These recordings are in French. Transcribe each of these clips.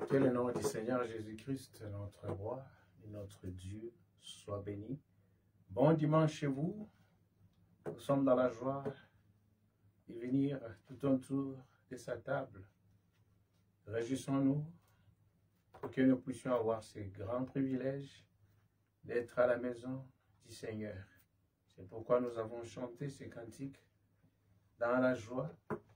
Que le nom du Seigneur Jésus-Christ, notre roi et notre Dieu, soit béni. Bon dimanche chez vous. Nous sommes dans la joie de venir tout autour de sa table. Réjouissons-nous pour que nous puissions avoir ce grand privilège d'être à la maison du Seigneur. C'est pourquoi nous avons chanté ces cantiques dans la joie.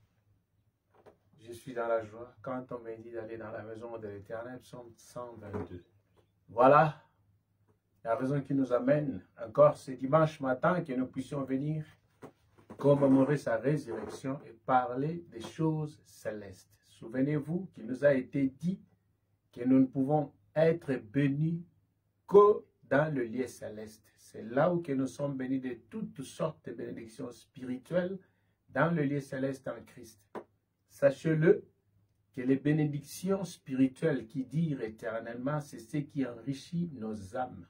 Je suis dans la joie quand on m'a dit d'aller dans la maison de l'Éternel, psaume 122. Voilà la raison qui nous amène encore ce dimanche matin que nous puissions venir commémorer sa résurrection et parler des choses célestes. Souvenez-vous qu'il nous a été dit que nous ne pouvons être bénis que dans le lieu céleste. C'est là où que nous sommes bénis de toutes sortes de bénédictions spirituelles dans le lieu céleste en Christ. Sachez-le que les bénédictions spirituelles qui durent éternellement, c'est ce qui enrichit nos âmes,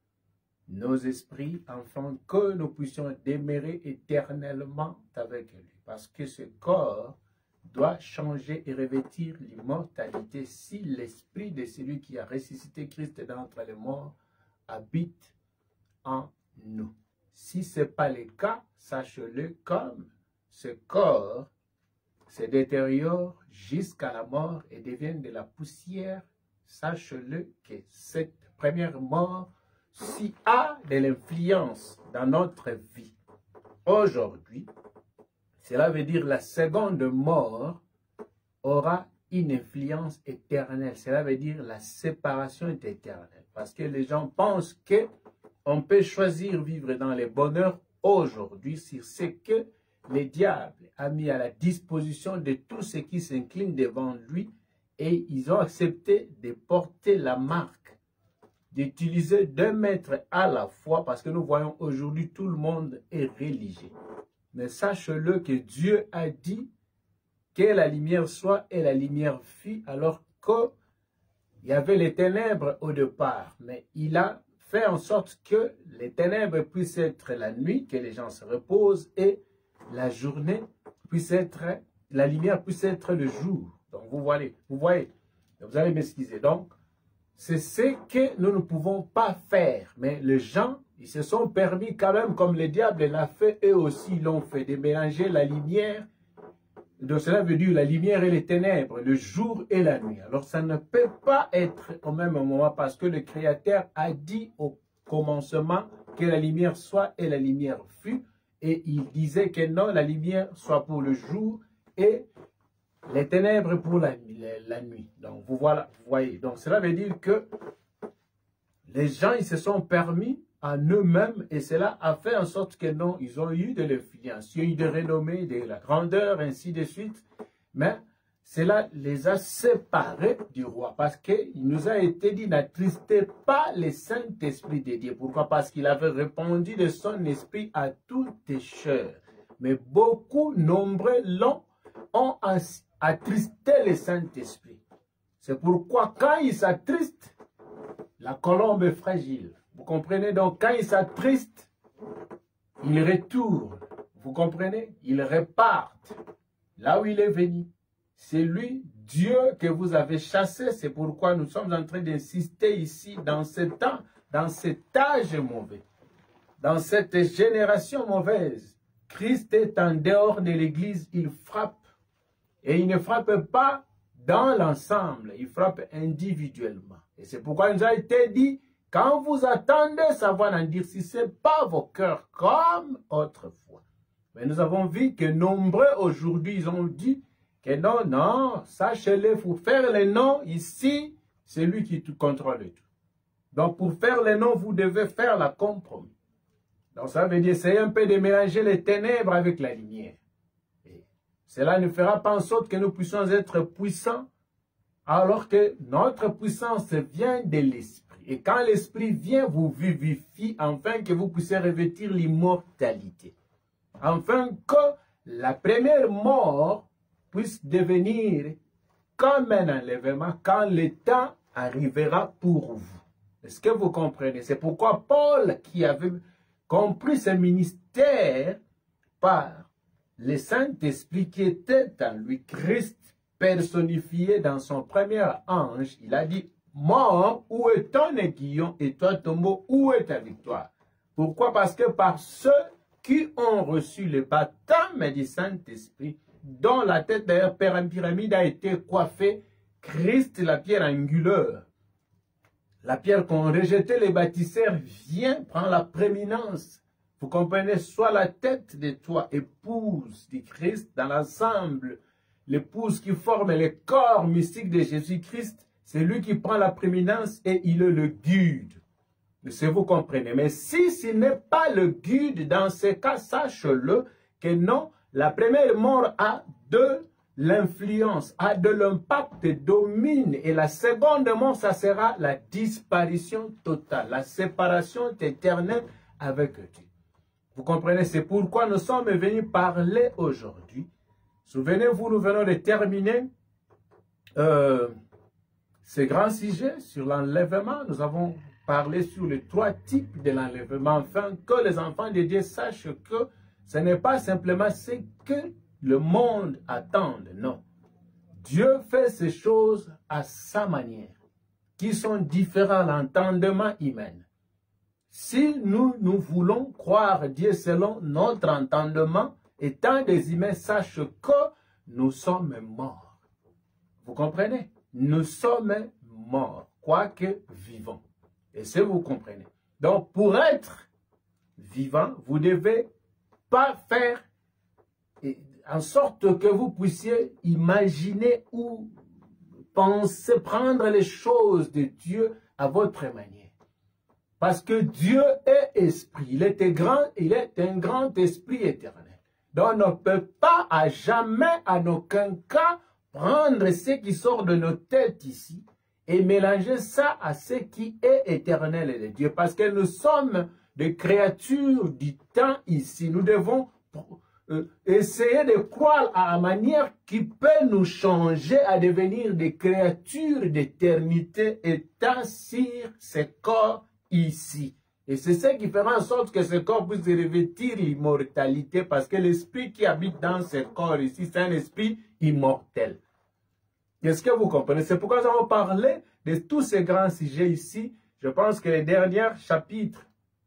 nos esprits, afin que nous puissions demeurer éternellement avec lui. Parce que ce corps doit changer et revêtir l'immortalité si l'esprit de celui qui a ressuscité Christ d'entre les morts habite en nous. Si ce n'est pas le cas, sachez-le, comme ce corps se détériore jusqu'à la mort et devient de la poussière, sachez-le que cette première mort s'y a de l'influence dans notre vie. Aujourd'hui, cela veut dire la seconde mort aura une influence éternelle. Cela veut dire la séparation est éternelle. Parce que les gens pensent qu'on peut choisir vivre dans le bonheur aujourd'hui sur ce que le diable a mis à la disposition de tous ceux qui s'inclinent devant lui et ils ont accepté de porter la marque, d'utiliser 2 maîtres à la fois parce que nous voyons aujourd'hui tout le monde est religieux. Mais sachez-le que Dieu a dit que la lumière soit et la lumière fut alors qu'il y avait les ténèbres au départ. Mais il a fait en sorte que les ténèbres puissent être la nuit, que les gens se reposent et la journée puisse être, la lumière puisse être le jour. Donc vous voyez, vous allez m'excuser. Donc, c'est ce que nous ne pouvons pas faire. Mais les gens, ils se sont permis quand même, comme le diable l'a fait, eux aussi l'ont fait, de mélanger la lumière. Donc cela veut dire la lumière et les ténèbres, le jour et la nuit. Alors ça ne peut pas être au même moment parce que le Créateur a dit au commencement que la lumière soit et la lumière fut. Et il disait que non, la lumière soit pour le jour et les ténèbres pour la nuit. Donc, vous voyez. Donc, cela veut dire que les gens, ils se sont permis à eux-mêmes et cela a fait en sorte que non, ils ont eu de l'influence, ils ont eu de renommée, de la grandeur, ainsi de suite. Mais cela les a séparés du roi parce qu'il nous a été dit n'attristez pas le Saint-Esprit de Dieu. Pourquoi? Parce qu'il avait répandu de son esprit à toutes chair. Mais beaucoup, nombreux ont attristé le Saint-Esprit. C'est pourquoi quand il s'attriste, la colombe est fragile. Vous comprenez? Donc quand il s'attriste, il retourne. Vous comprenez? Il repart là où il est venu. C'est lui, Dieu, que vous avez chassé. C'est pourquoi nous sommes en train d'insister ici, dans ce temps, dans cet âge mauvais, dans cette génération mauvaise. Christ est en dehors de l'Église, il frappe. Et il ne frappe pas dans l'ensemble, il frappe individuellement. Et c'est pourquoi il nous a été dit, quand vous attendez, ça va n'endurcissez pas vos cœurs comme autrefois. Mais nous avons vu que nombreux aujourd'hui, ils ont dit, que non, non, sachez-le, pour faire les noms ici, c'est lui qui tout contrôle tout. Donc, pour faire les noms, vous devez faire la compromis. Donc, ça veut dire, c'est un peu de mélanger les ténèbres avec la lumière. Et cela ne fera pas en sorte que nous puissions être puissants, alors que notre puissance vient de l'Esprit. Et quand l'Esprit vient, vous vivifie, afin que vous puissiez revêtir l'immortalité. Afin que la première mort puisse devenir comme un enlèvement quand le temps arrivera pour vous. Est-ce que vous comprenez? C'est pourquoi Paul, qui avait compris ce ministère par le Saint-Esprit qui était en lui, Christ, personnifié dans son premier ange. Il a dit, mort, où est ton aiguillon et toi, tombeau, où est ta victoire? Pourquoi? Parce que par ceux qui ont reçu le baptême du Saint-Esprit, dont la tête d'ailleurs pyramide a été coiffée, Christ, la pierre angulaire, la pierre qu'ont rejeté les bâtisseurs, vient prendre la prééminence. Vous comprenez? Soit la tête de toi, épouse du Christ, dans l'ensemble, l'épouse qui forme le corps mystique de Jésus-Christ, c'est lui qui prend la prééminence et il est le guide. Si vous comprenez. Mais si ce n'est pas le guide, dans ce cas, sache-le que non, la première mort a de l'influence, a de l'impact, domine. Et la seconde mort, ça sera la disparition totale, la séparation éternelle avec Dieu. Vous comprenez? C'est pourquoi nous sommes venus parler aujourd'hui. Souvenez-vous, nous venons de terminer ce grand sujet sur l'enlèvement. Nous avons parlé sur les 3 types de l'enlèvement, afin que les enfants de Dieu sachent que ce n'est pas simplement ce que le monde attend, non. Dieu fait ces choses à sa manière, qui sont différentes à l'entendement humain. Si nous voulons croire Dieu selon notre entendement, étant des humains, sache que nous sommes morts. Vous comprenez? Nous sommes morts, quoique vivants. Et si vous comprenez. Donc, pour être vivant, vous ne devez pas faire en sorte que vous puissiez imaginer ou penser, prendre les choses de Dieu à votre manière. Parce que Dieu est esprit. Il est un grand esprit éternel. Donc, on ne peut pas à jamais, en aucun cas, prendre ce qui sort de nos têtes ici et mélanger ça à ce qui est éternel et de Dieu. Parce que nous sommes des créatures du temps ici. Nous devons essayer de croire à la manière qui peut nous changer à devenir des créatures d'éternité étant sur ce corps ici. Et c'est ce qui fera en sorte que ce corps puisse revêtir l'immortalité, parce que l'esprit qui habite dans ce corps ici, c'est un esprit immortel. Est-ce que vous comprenez? C'est pourquoi nous avons parlé de tous ces grands sujets ici. Je pense que les derniers chapitres,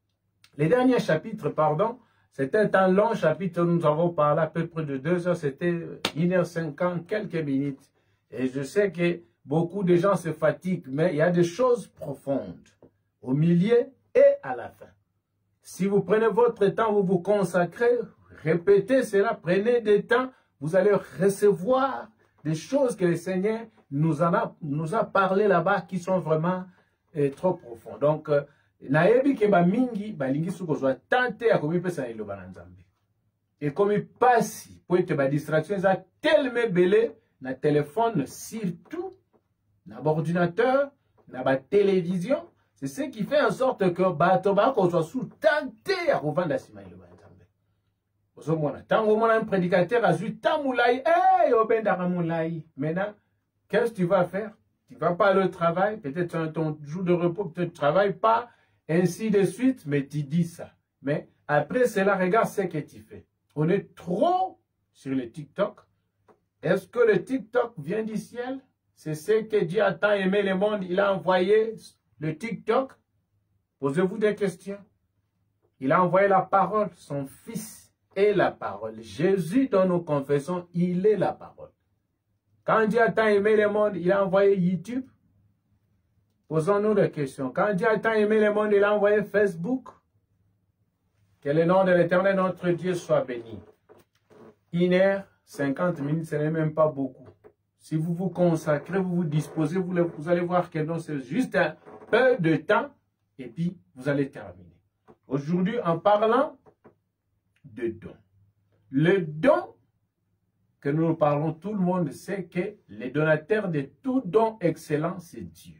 c'était un long chapitre, nous avons parlé à peu près de 2 heures, c'était 1h50, quelques minutes. Et je sais que beaucoup de gens se fatiguent, mais il y a des choses profondes au milieu et à la fin. Si vous prenez votre temps, vous vous consacrez, répétez cela, prenez du temps, vous allez recevoir des choses que le Seigneur nous a parlé là-bas qui sont vraiment trop profondes. Donc, naebi ke ba mingi balingi sukozwa tante ya komipesa na iloba na Nzambe. Et comme pasi pour être ba distraction za tellement belé na téléphone, surtout na ordinateur, na ba télévision, c'est ce qui fait en sorte que bato ba ko soit sous tante ya kovanda sima iloba na Nzambe. Ozomona tango mona un prédicateur azui tamulai obenda kamulai. Maintenant, qu'est-ce que tu vas faire? Tu ne vas pas aller au travail, peut-être ton jour de repos, peut-être tu ne travailles pas, ainsi de suite, mais tu dis ça. Mais après cela, regarde ce que tu fais. On est trop sur le TikTok. Est-ce que le TikTok vient du ciel? C'est ce que Dieu a tant aimé le monde. Il a envoyé le TikTok. Posez-vous des questions. Il a envoyé la parole. Son Fils est la parole. Jésus, dont nous confessons, il est la parole. Quand Dieu a tant aimé le monde, il a envoyé YouTube. Posons-nous des questions. Quand Dieu a tant aimé le monde, il a envoyé Facebook. Que le nom de l'Éternel, notre Dieu, soit béni. 1h50, ce n'est même pas beaucoup. Si vous vous consacrez, vous vous disposez, vous allez voir que non, c'est juste un peu de temps et puis vous allez terminer. Aujourd'hui, en parlant de dons. Le don que nous parlons, tout le monde sait que le donateur de tout don excellent, c'est Dieu.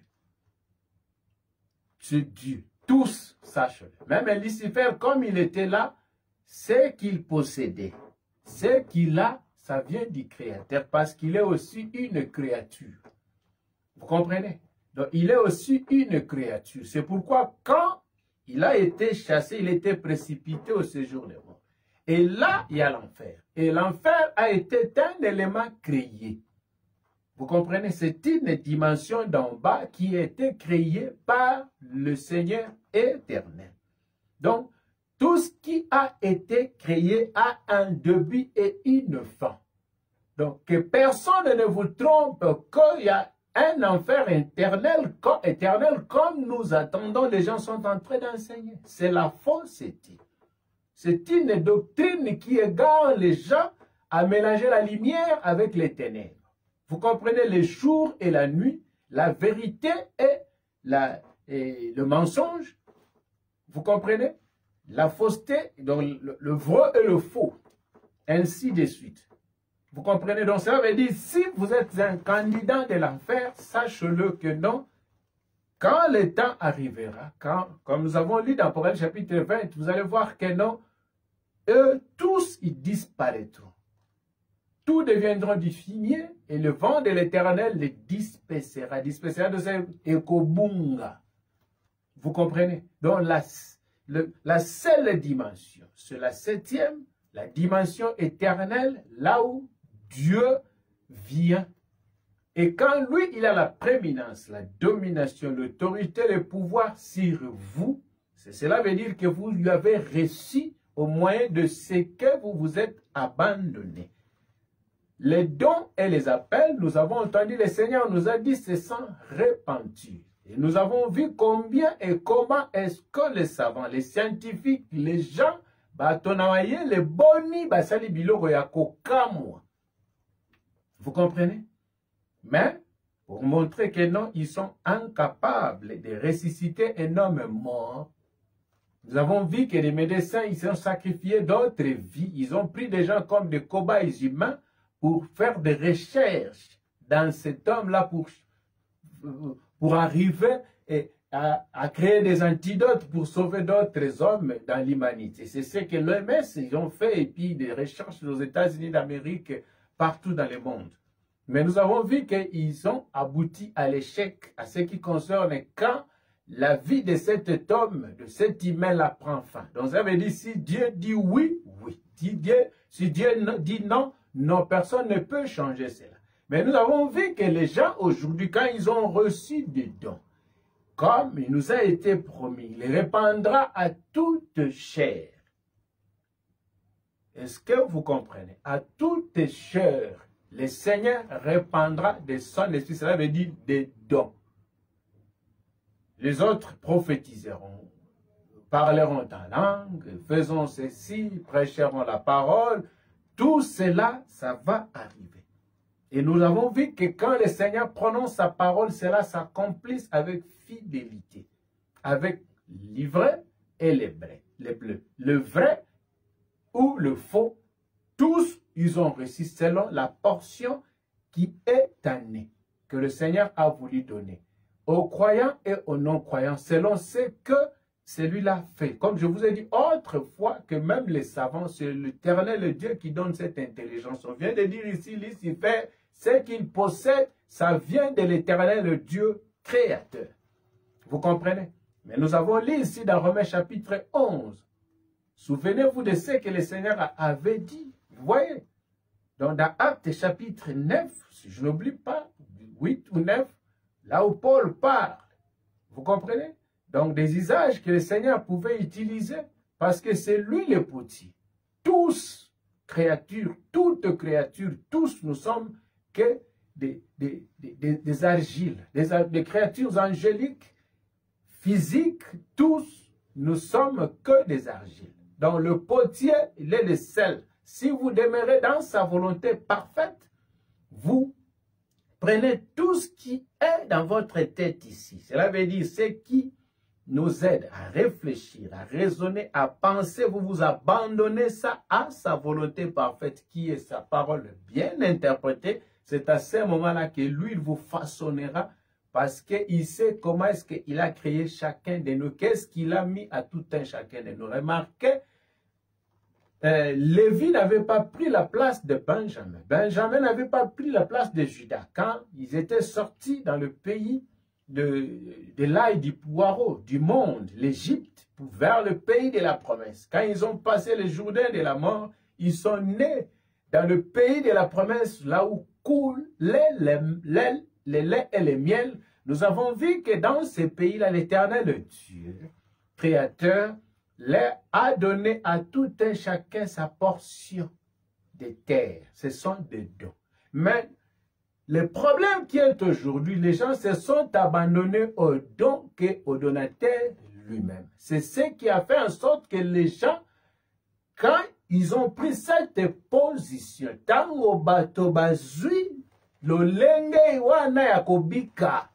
C'est Dieu. Tous sachent-le. Même Lucifer, comme il était là, ce qu'il possédait, ce qu'il a, ça vient du Créateur, parce qu'il est aussi une créature. Vous comprenez? Donc, il est aussi une créature. C'est pourquoi, quand il a été chassé, il était précipité au séjour des morts. Et là, il y a l'enfer. Et l'enfer a été un élément créé. Vous comprenez? C'est une dimension d'en bas qui a été créée par le Seigneur éternel. Donc, tout ce qui a été créé a un début et une fin. Donc, que personne ne vous trompe qu'il y a un enfer éternel comme nous attendons, les gens sont en train d'enseigner. C'est la fausseté. C'est une doctrine qui égare les gens à mélanger la lumière avec les ténèbres. Vous comprenez, le jour et la nuit, la vérité et le mensonge. Vous comprenez? La fausseté, donc le vrai et le faux. Ainsi de suite. Vous comprenez? Donc ça veut dire, si vous êtes un candidat de l'enfer, sachez-le que non. Quand le temps arrivera, comme nous avons lu dans Proverbe chapitre 20, vous allez voir que non, eux tous, ils disparaîtront. Tout deviendront du fumier et le vent de l'Éternel les dispersera. Dispersera de ce ekobunga. Vous comprenez? Donc la seule dimension, c'est la septième, la dimension éternelle, là où Dieu vient. Et quand lui, il a la prééminence, la domination, l'autorité, le pouvoir sur vous, cela veut dire que vous lui avez reçu au moyen de ce que vous vous êtes abandonné. Les dons et les appels, nous avons entendu, le Seigneur nous a dit, c'est sans repentir. Et nous avons vu combien et comment est-ce que les savants, les scientifiques, les gens, les boni, basali biloko ya kokamwa. Vous comprenez? Mais, pour montrer que non, ils sont incapables de ressusciter un homme mort. Nous avons vu que les médecins, ils ont sacrifié d'autres vies. Ils ont pris des gens comme des cobayes humains pour faire des recherches dans cet homme-là pour arriver à créer des antidotes pour sauver d'autres hommes dans l'humanité. C'est ce que l'OMS, ils ont fait, et puis des recherches aux États-Unis d'Amérique, partout dans le monde. Mais nous avons vu qu'ils ont abouti à l'échec, à ce qui concerne quand la vie de cet homme, de cet humain-là prend fin. Donc ça veut dire, si Dieu dit oui, oui. Si Dieu dit non, non, personne ne peut changer cela. Mais nous avons vu que les gens aujourd'hui, quand ils ont reçu des dons, comme il nous a été promis, il répandra à toute chair. Est-ce que vous comprenez? À toute chair, le Seigneur répandra de son esprit. Cela veut dire des dons. Les autres prophétiseront, parleront en langue, faisons ceci, prêcheront la parole. Tout cela, ça va arriver. Et nous avons vu que quand le Seigneur prononce sa parole, cela s'accomplisse avec fidélité, avec l'ivraie et le vrai ou le faux. Tous, ils ont reçu selon la portion qui est donnée, que le Seigneur a voulu donner aux croyants et aux non-croyants, selon ce que celui-là fait. Comme je vous ai dit autrefois, que même les savants, c'est l'Éternel Dieu qui donne cette intelligence. On vient de dire ici, Lucifer, ce qu'il possède, ça vient de l'Éternel Dieu créateur. Vous comprenez? Mais nous avons lu ici dans Romains chapitre 11. Souvenez-vous de ce que le Seigneur avait dit. Vous voyez? Donc dans Actes chapitre 9, si je n'oublie pas, 8 ou 9, là où Paul parle. Vous comprenez? Donc des usages que le Seigneur pouvait utiliser parce que c'est lui le potier. Tous, créatures, toutes créatures, tous nous sommes que des argiles, des créatures angéliques, physiques, tous, nous sommes que des argiles. Donc le potier, il est le sel. Si vous demeurez dans sa volonté parfaite, vous prenez tout ce qui est dans votre tête ici. Cela veut dire ce qui nous aide à réfléchir, à raisonner, à penser. Vous vous abandonnez ça à sa volonté parfaite qui est sa parole bien interprétée. C'est à ce moment-là que lui, il vous façonnera parce qu'il sait comment est-ce qu'il a créé chacun de nous. Qu'est-ce qu'il a mis à tout un chacun de nous. Remarquez, Lévi n'avait pas pris la place de Benjamin. Benjamin n'avait pas pris la place de Judas. Quand ils étaient sortis dans le pays de l'ail du poireau, du monde, l'Égypte, vers le pays de la promesse. Quand ils ont passé le Jourdain de la mort, ils sont nés dans le pays de la promesse, là où coulait les laits et les miels, nous avons vu que dans ces pays-là, l'Éternel Dieu, Créateur, leur a donné à tout un chacun sa portion de terre. Ce sont des dons. Mais le problème qui est aujourd'hui, les gens se sont abandonnés aux dons qu'au donateur lui-même. C'est ce qui a fait en sorte que les gens, quand ils ont pris cette position, tango bato bazui, lolenge wana ya kobika.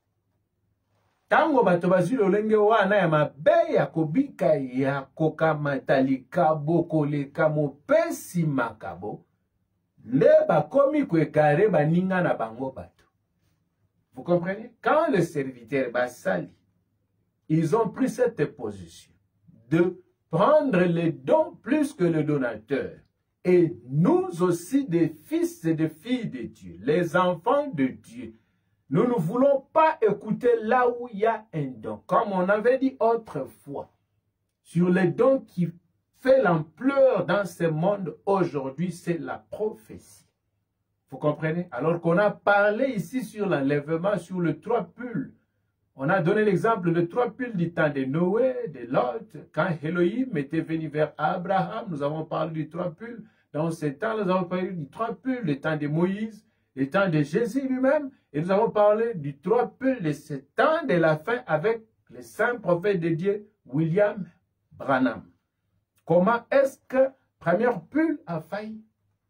Tango bato bazui lolenge wana ya mabe ya kobika ya kokamata likabo koleka mopesi makabo. Nde bakomi kwekare baninga na bango bato. Vous comprenez? Quand le serviteur basali, ils ont pris cette position de prendre les dons plus que le donateur. Et nous aussi, des fils et des filles de Dieu, les enfants de Dieu, nous ne voulons pas écouter là où il y a un don. Comme on avait dit autrefois, sur les dons qui fait l'ampleur dans ce monde aujourd'hui, c'est la prophétie. Vous comprenez? Alors qu'on a parlé ici sur l'enlèvement, sur le 3 pulls. On a donné l'exemple de 3 pulls du temps de Noé, de Lot. Quand Elohim était venu vers Abraham, nous avons parlé du 3 pulls. Dans ce temps, nous avons parlé du 3 pulls, le temps de Moïse, le temps de Jésus lui-même. Et nous avons parlé du 3 pulls de ce temps de la fin avec le saint prophète de Dieu, William Branham. Comment est-ce que première pull a failli?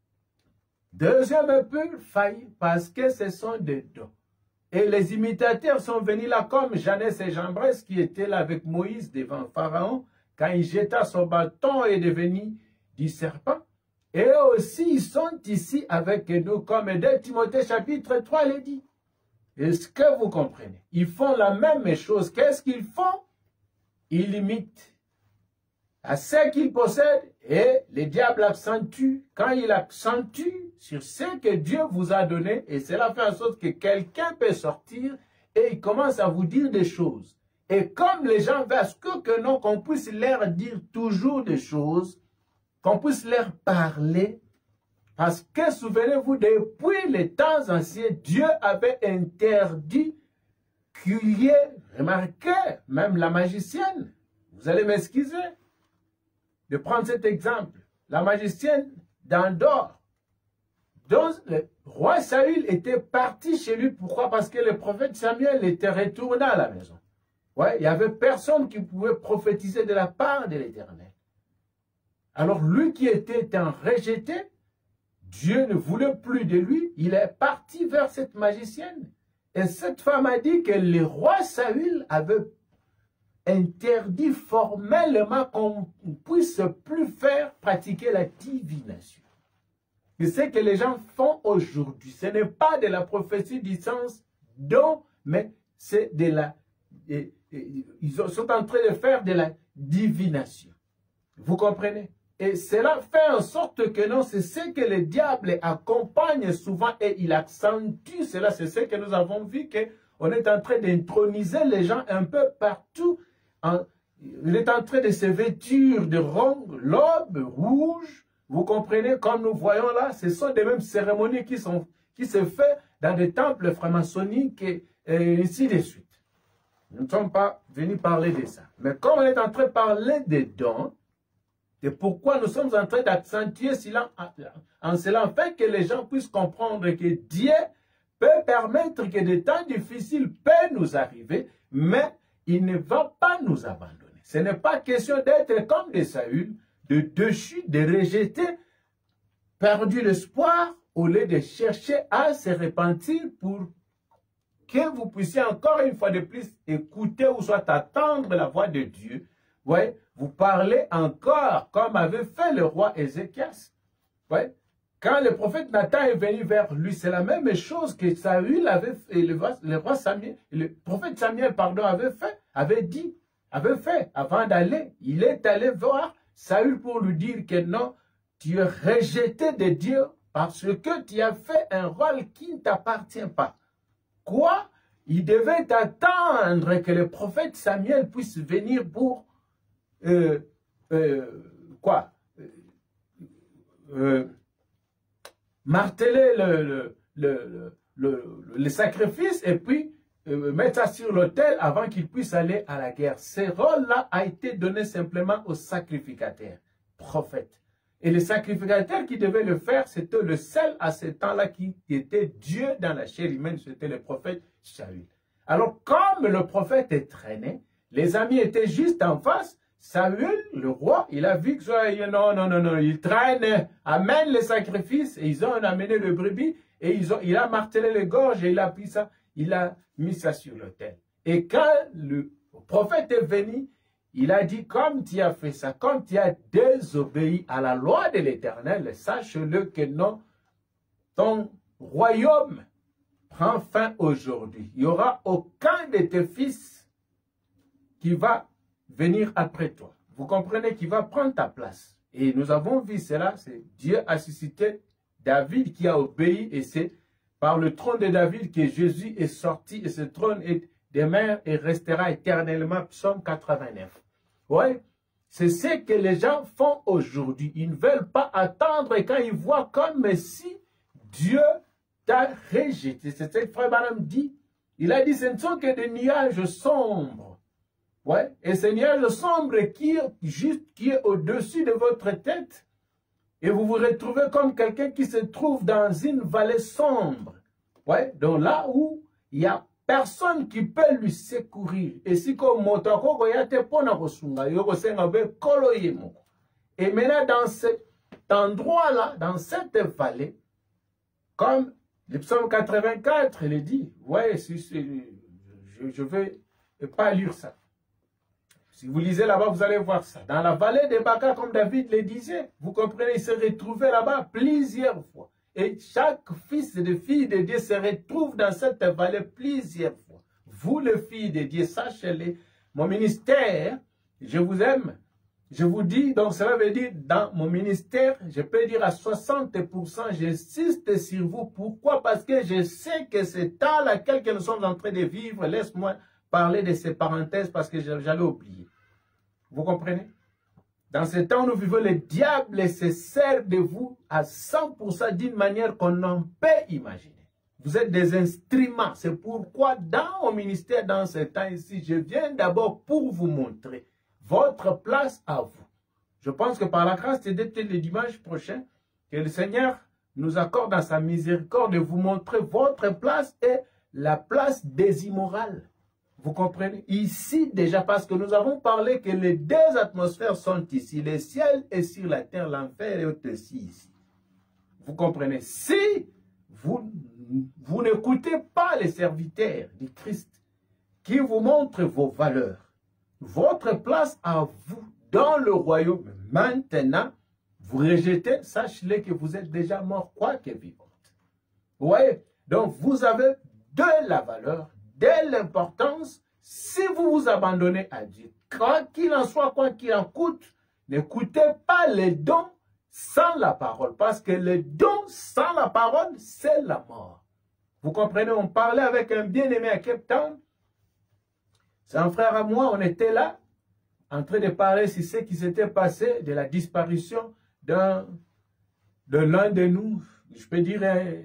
Deuxième pull failli parce que ce sont des dons. Et les imitateurs sont venus là comme Jeannès et Jambres qui étaient là avec Moïse devant Pharaon quand il jeta son bâton et est devenu du serpent. Et eux aussi ils sont ici avec nous comme 2 Timothée chapitre 3 le dit. Est-ce que vous comprenez? Ils font la même chose. Qu'est-ce qu'ils font? Ils imitent à ce qu'il possède et le diable accentue. Quand il accentue sur ce que Dieu vous a donné, et cela fait en sorte que quelqu'un peut sortir et il commence à vous dire des choses. Et comme les gens veulent que non, qu'on puisse leur dire toujours des choses, qu'on puisse leur parler, parce que souvenez-vous, depuis les temps anciens, Dieu avait interdit qu'il y ait, remarquez, même la magicienne, vous allez m'excuser, de prendre cet exemple. La magicienne d'Andorre, dont le roi Saül était parti chez lui. Pourquoi? Parce que le prophète Samuel était retourné à la maison. Ouais, il n'y avait personne qui pouvait prophétiser de la part de l'Éternel. Alors lui qui était un rejeté, Dieu ne voulait plus de lui. Il est parti vers cette magicienne. Et cette femme a dit que le roi Saül avait interdit formellement qu'on ne puisse plus faire pratiquer la divination. Et ce que les gens font aujourd'hui, ce n'est pas de la prophétie du sens don, mais c'est de la... ils sont en train de faire de la divination. Vous comprenez? Et cela fait en sorte que non, c'est ce que le diable accompagne souvent et il accentue cela. C'est ce que nous avons vu, qu'on est en train d'introniser les gens un peu partout. Il est en train de se vêtir de l'aube rouge. Vous comprenez, comme nous voyons là, ce sont des mêmes cérémonies qui se font dans des temples franc-maçonniques et ainsi de suite. Nous ne sommes pas venus parler de ça. Mais comme on est en train de parler des dons, et pourquoi nous sommes en train d'accentuer cela en cela, afin que les gens puissent comprendre que Dieu peut permettre que des temps difficiles peuvent nous arriver, mais il ne va pas nous abandonner. Ce n'est pas question d'être comme des Saül, de déchu, de rejeter, perdu l'espoir, au lieu de chercher à se repentir pour que vous puissiez encore une fois de plus écouter ou soit attendre la voix de Dieu. Ouais, vous parlez encore comme avait fait le roi Ézéchias. Ouais. Quand le prophète Nathan est venu vers lui, c'est la même chose que Saül avait fait, et le roi Samuel, le prophète Samuel, pardon, avait fait avant d'aller. Il est allé voir Saül pour lui dire que non, tu es rejeté de Dieu parce que tu as fait un rôle qui ne t'appartient pas. Quoi? Il devait attendre que le prophète Samuel puisse venir pour marteler le sacrifice et puis mettre ça sur l'autel avant qu'il puisse aller à la guerre. Ce rôle-là a été donné simplement aux sacrificateurs, prophètes. Et le sacrificateur qui devait le faire, c'était le seul à ce temps-là qui était Dieu dans la chair humaine, c'était le prophète Saül. Alors, comme le prophète est traîné, les amis étaient juste en face. Saül, le roi, il a vu que non, il traîne, amène les sacrifices, et ils ont amené le brebis, et il a martelé les gorges, et il a pris ça, il a mis ça sur l'autel. Et quand le prophète est venu, il a dit, comme tu as fait ça, comme tu as désobéi à la loi de l'Éternel, sache-le que non, ton royaume prend fin aujourd'hui. Il n'y aura aucun de tes fils qui va venir après toi. Vous comprenez qu'il va prendre ta place. Et nous avons vu cela, c'est Dieu a suscité David qui a obéi et c'est par le trône de David que Jésus est sorti et ce trône est demeure et restera éternellement. Psaume 89. Ouais, c'est ce que les gens font aujourd'hui. Ils ne veulent pas attendre et quand ils voient comme si Dieu t'a rejeté. C'est ce que Frère Branham dit. Il a dit, ce ne sont que des nuages sombres. Ouais, et ce nuage sombre qui est au-dessus de votre tête. Et vous vous retrouvez comme quelqu'un qui se trouve dans une vallée sombre. Ouais, donc là où il y a personne qui peut lui secourir. Et si comme motoko yate pona kosunga yoko senga be kolo yemo. Et maintenant dans cet endroit-là, dans cette vallée, comme le psaume 84, il dit, ouais, je vais pas lire ça. Si vous lisez là-bas, vous allez voir ça. Dans la vallée de Baca, comme David le disait, vous comprenez, il s'est retrouvé là-bas plusieurs fois. Et chaque fils et fille de Dieu se retrouve dans cette vallée plusieurs fois. Vous, les filles de Dieu, sachez-le, mon ministère, je vous aime. Je vous dis, donc cela veut dire, dans mon ministère, je peux dire à 60%, j'insiste sur vous. Pourquoi? Parce que je sais que c'est temps laquelle que nous sommes en train de vivre. Laisse-moi parler de ces parenthèses parce que j'allais oublier. Vous comprenez? Dans ce temps où nous vivons, le diable se sert de vous à 100% d'une manière qu'on n'en peut imaginer. Vous êtes des instruments. C'est pourquoi dans mon ministère, dans ce temps ici, je viens d'abord pour vous montrer votre place à vous. Je pense que par la grâce de Dieu, le dimanche prochain, que le Seigneur nous accorde dans sa miséricorde de vous montrer votre place et la place des immorales. Vous comprenez? Ici déjà, parce que nous avons parlé que les deux atmosphères sont ici. Le ciel est sur la terre, l'enfer est aussi ici. Vous comprenez? Si vous n'écoutez pas les serviteurs du Christ qui vous montrent vos valeurs, votre place à vous dans le royaume, maintenant, vous rejetez, sachez-le que vous êtes déjà mort, quoique vivante. Vous voyez? Donc, vous avez de la valeur, de l'importance, si vous vous abandonnez à Dieu. Quoi qu'il en soit, quoi qu'il en coûte, n'écoutez pas les dons sans la parole. Parce que les dons sans la parole, c'est la mort. Vous comprenez, on parlait avec un bien-aimé à Cape Town. C'est un frère à moi, on était là, en train de parler sur ce qui s'était passé de la disparition de l'un de nous, je peux dire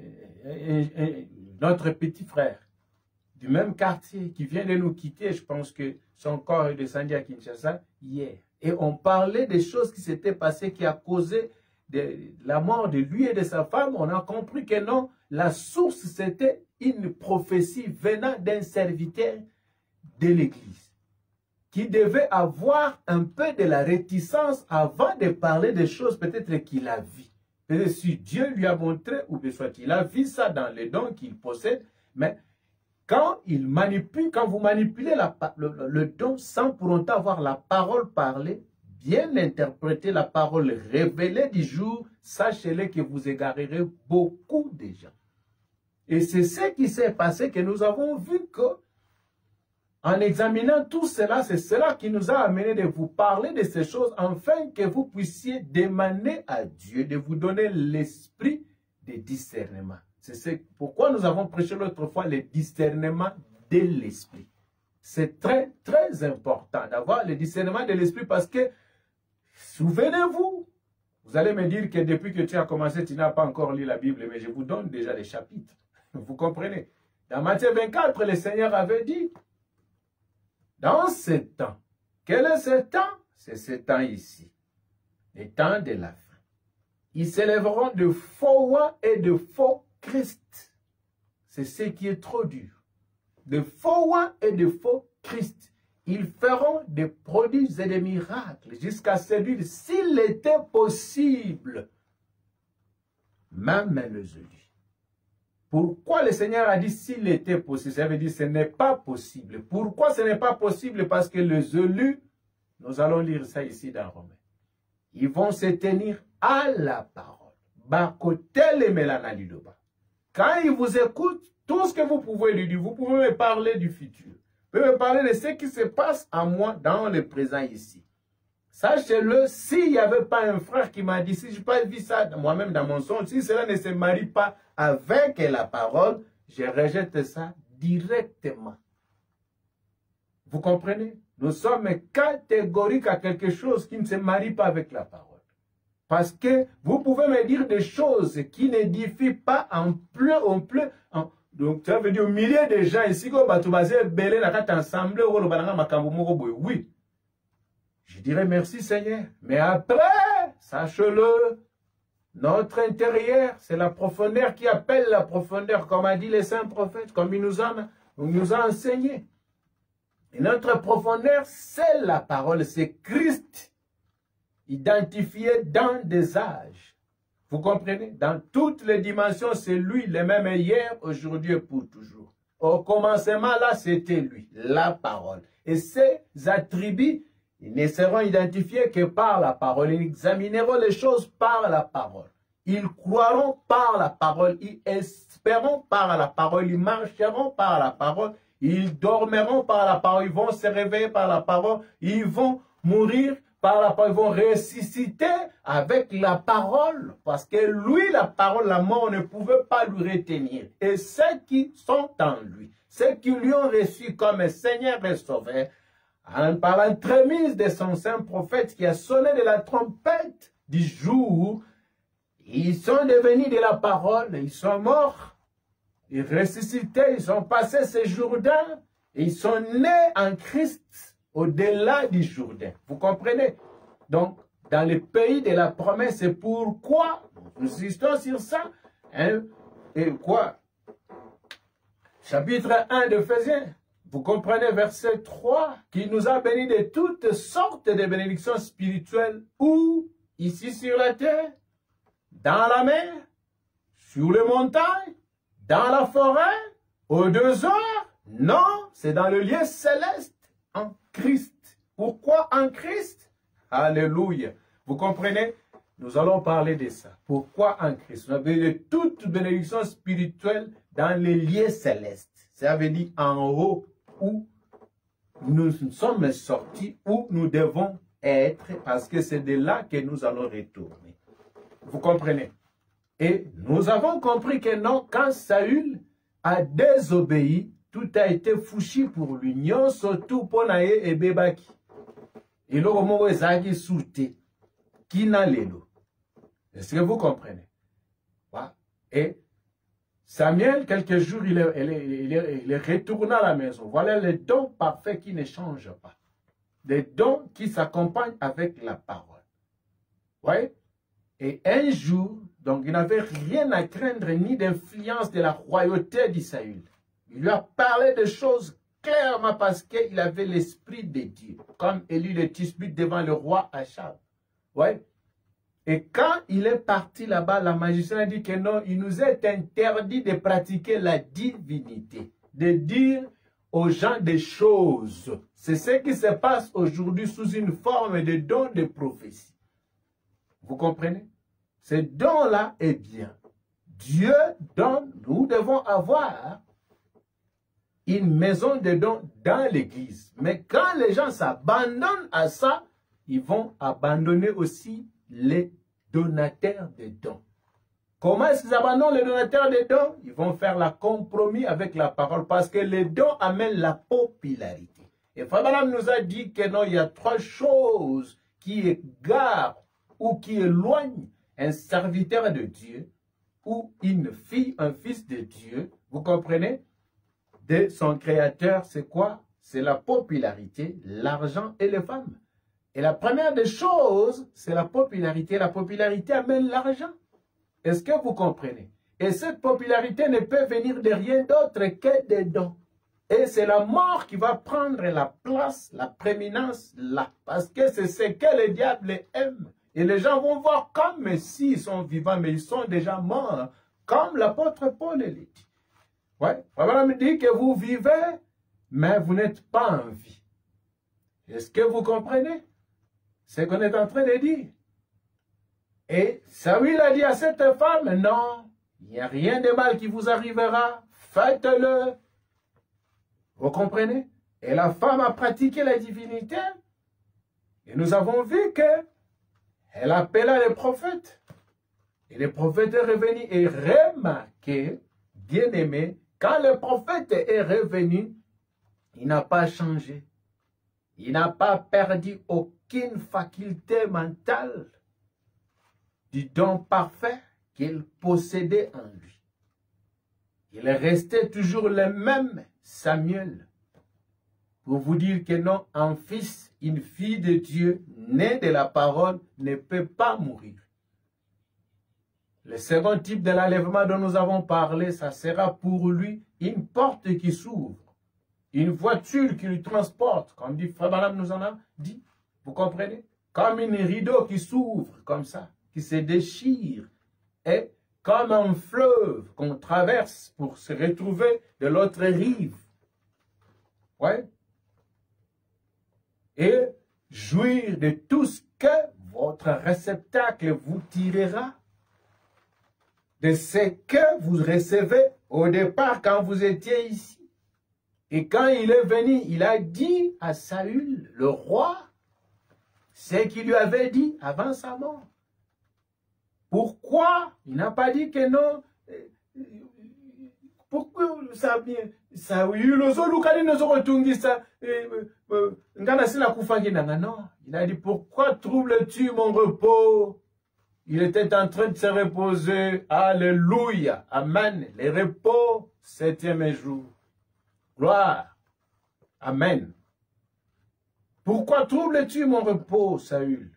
notre petit frère, du même quartier, qui vient de nous quitter. Je pense que son corps est descendu à Kinshasa hier. Et on parlait des choses qui s'étaient passées, qui a causé la mort de lui et de sa femme. On a compris que non, la source c'était une prophétie venant d'un serviteur de l'Église, qui devait avoir un peu de la réticence avant de parler des choses peut-être qu'il a vues. Peut-être si Dieu lui a montré, ou bien soit il a vu ça dans les dons qu'il possède, mais quand il manipule, quand vous manipulez le don sans pour autant avoir la parole parlée, bien interpréter la parole révélée du jour, sachez-le que vous égarerez beaucoup de gens. Et c'est ce qui s'est passé, que nous avons vu que en examinant tout cela, c'est cela qui nous a amené de vous parler de ces choses, afin que vous puissiez demander à Dieu de vous donner l'esprit de discernement. C'est pourquoi nous avons prêché l'autre fois le discernement de l'esprit. C'est très, très important d'avoir le discernement de l'esprit parce que, souvenez-vous, Vous allez me dire que depuis que tu as commencé, tu n'as pas encore lu la Bible, mais je vous donne déjà des chapitres. Vous comprenez? Dans Matthieu 24, le Seigneur avait dit, dans ce temps, quel est ce temps? C'est ce temps ici, le temps de la fin. Ils s'élèveront de faux rois et de faux Christ. C'est ce qui est trop dur. De faux rois et de faux Christ. Ils feront des prodiges et des miracles jusqu'à séduire, s'il était possible, même les élus. Pourquoi le Seigneur a dit s'il était possible? Ça veut dire ce n'est pas possible. Pourquoi ce n'est pas possible? Parce que les élus, nous allons lire ça ici dans Romains, ils vont se tenir à la parole. Quand ils vous écoutent, tout ce que vous pouvez lui dire, vous pouvez me parler du futur. Vous pouvez me parler de ce qui se passe à moi dans le présent ici. Sachez-le, s'il n'y avait pas un frère qui m'a dit, si je n'ai pas vu ça moi-même dans mon son, si cela ne se marie pas avec la parole, je rejette ça directement. Vous comprenez? Nous sommes catégoriques à quelque chose qui ne se marie pas avec la parole. Parce que vous pouvez me dire des choses qui n'édifient pas donc ça veut dire au milieu de gens ici, oui. Je dirais merci Seigneur. Mais après, sachez-le, notre intérieur, c'est la profondeur qui appelle la profondeur, comme a dit les saints prophètes, comme il nous a enseigné. Et notre profondeur, c'est la parole, c'est Christ, identifié dans des âges. Vous comprenez? Dans toutes les dimensions, c'est lui, le même hier, aujourd'hui et pour toujours. Au commencement, là, c'était lui, la parole. Et ces attributs, ils ne seront identifiés que par la parole. Ils examineront les choses par la parole. Ils croiront par la parole. Ils espéreront par la parole. Ils marcheront par la parole. Ils dormiront par la parole. Ils vont se réveiller par la parole. Ils vont mourir par la parole. Ils vont ressusciter avec la parole. Parce que lui, la parole, la mort ne pouvait pas lui retenir. Et ceux qui sont en lui, ceux qui lui ont reçu comme Seigneur et Sauveur, par l'entremise de son saint prophète qui a sonné de la trompette du jour, ils sont devenus de la parole, ils sont morts, ils ressuscités, ils sont passés ce Jourdain, et ils sont nés en Christ au-delà du Jourdain. Vous comprenez? Donc, dans le pays de la promesse, c'est pourquoi, nous insistons sur ça, hein, et quoi? Chapitre 1 d'Éphésiens. Vous comprenez verset 3, qui nous a bénis de toutes sortes de bénédictions spirituelles, où, ici sur la terre, dans la mer, sur les montagnes, dans la forêt, aux désert. Non, c'est dans le lieu céleste, en Christ. Pourquoi en Christ? Alléluia. Vous comprenez? Nous allons parler de ça. Pourquoi en Christ? Nous avons de toutes bénédictions spirituelles dans les lieux célestes. Ça veut dire en haut, où nous sommes sortis, où nous devons être, parce que c'est de là que nous allons retourner. Vous comprenez? Et nous avons compris que non, quand Saül a désobéi, tout a été fouchi pour lui. Nyon surtout pour nae et bebaki. Et le moment ezaki souté, qui n'a l'élo. Est-ce que vous comprenez? Et Samuel, quelques jours, il est retourné à la maison. Voilà les dons parfaits qui ne changent pas. Des dons qui s'accompagnent avec la parole. Ouais? Et un jour, donc il n'avait rien à craindre ni d'influence de la royauté d'Israël. Il lui a parlé de choses clairement parce qu'il avait l'esprit de Dieu. Comme Élie le Tishbite devant le roi Achab. Ouais? Et quand il est parti là-bas, la magicienne a dit que non, il nous est interdit de pratiquer la divinité, de dire aux gens des choses. C'est ce qui se passe aujourd'hui sous une forme de don de prophétie. Vous comprenez? Ce don-là est bien. Dieu donne, nous devons avoir une maison de dons dans l'église. Mais quand les gens s'abandonnent à ça, ils vont abandonner aussi les donateurs de dons. Comment est-ce qu'ils abandonnent les donateurs de dons? Ils vont faire la compromis avec la parole parce que les dons amènent la popularité. Et Frère Branham nous a dit que non, il y a trois choses qui égarent ou qui éloigne un serviteur de Dieu ou une fille, un fils de Dieu, vous comprenez, de son créateur, c'est quoi? C'est la popularité, l'argent et les femmes. Et la première des choses, c'est la popularité. La popularité amène l'argent. Est-ce que vous comprenez? Et cette popularité ne peut venir de rien d'autre que des dons. Et c'est la mort qui va prendre la place, la prééminence là. Parce que c'est ce que le diable aime. Et les gens vont voir comme s'ils sont vivants, mais ils sont déjà morts. Comme l'apôtre Paul le dit. Ouais, Abraham dit que vous vivez, mais vous n'êtes pas en vie. Est-ce que vous comprenez ce qu'on est en train de dire? Et Saül a dit à cette femme, non, il n'y a rien de mal qui vous arrivera, faites-le. Vous comprenez? Et la femme a pratiqué la divinité. Et nous avons vu qu'elle appela les prophètes. Et le prophète est revenu. Et remarquez, bien-aimé, quand le prophète est revenu, il n'a pas changé. Il n'a pas perdu aucune faculté mentale du don parfait qu'il possédait en lui. Il restait toujours le même Samuel. Pour vous dire que non, un fils, une fille de Dieu, née de la parole, ne peut pas mourir. Le second type de l'enlèvement dont nous avons parlé, ça sera pour lui une porte qui s'ouvre. Une voiture qui lui transporte, comme dit Frère Branham nous en a dit. Vous comprenez? Comme une rideau qui s'ouvre, comme ça, qui se déchire. Et comme un fleuve qu'on traverse pour se retrouver de l'autre rive. Ouais. Et jouir de tout ce que votre réceptacle vous tirera. De ce que vous recevez au départ quand vous étiez ici. Et quand il est venu, il a dit à Saül, le roi, ce qu'il lui avait dit avant sa mort. Pourquoi? Il n'a pas dit que non. Pourquoi ça vient? Saül, non. Il a dit, pourquoi troubles-tu mon repos? Il était en train de se reposer. Alléluia. Amen. Le repos, 7e jour. Gloire. Amen. Pourquoi troubles-tu mon repos, Saül?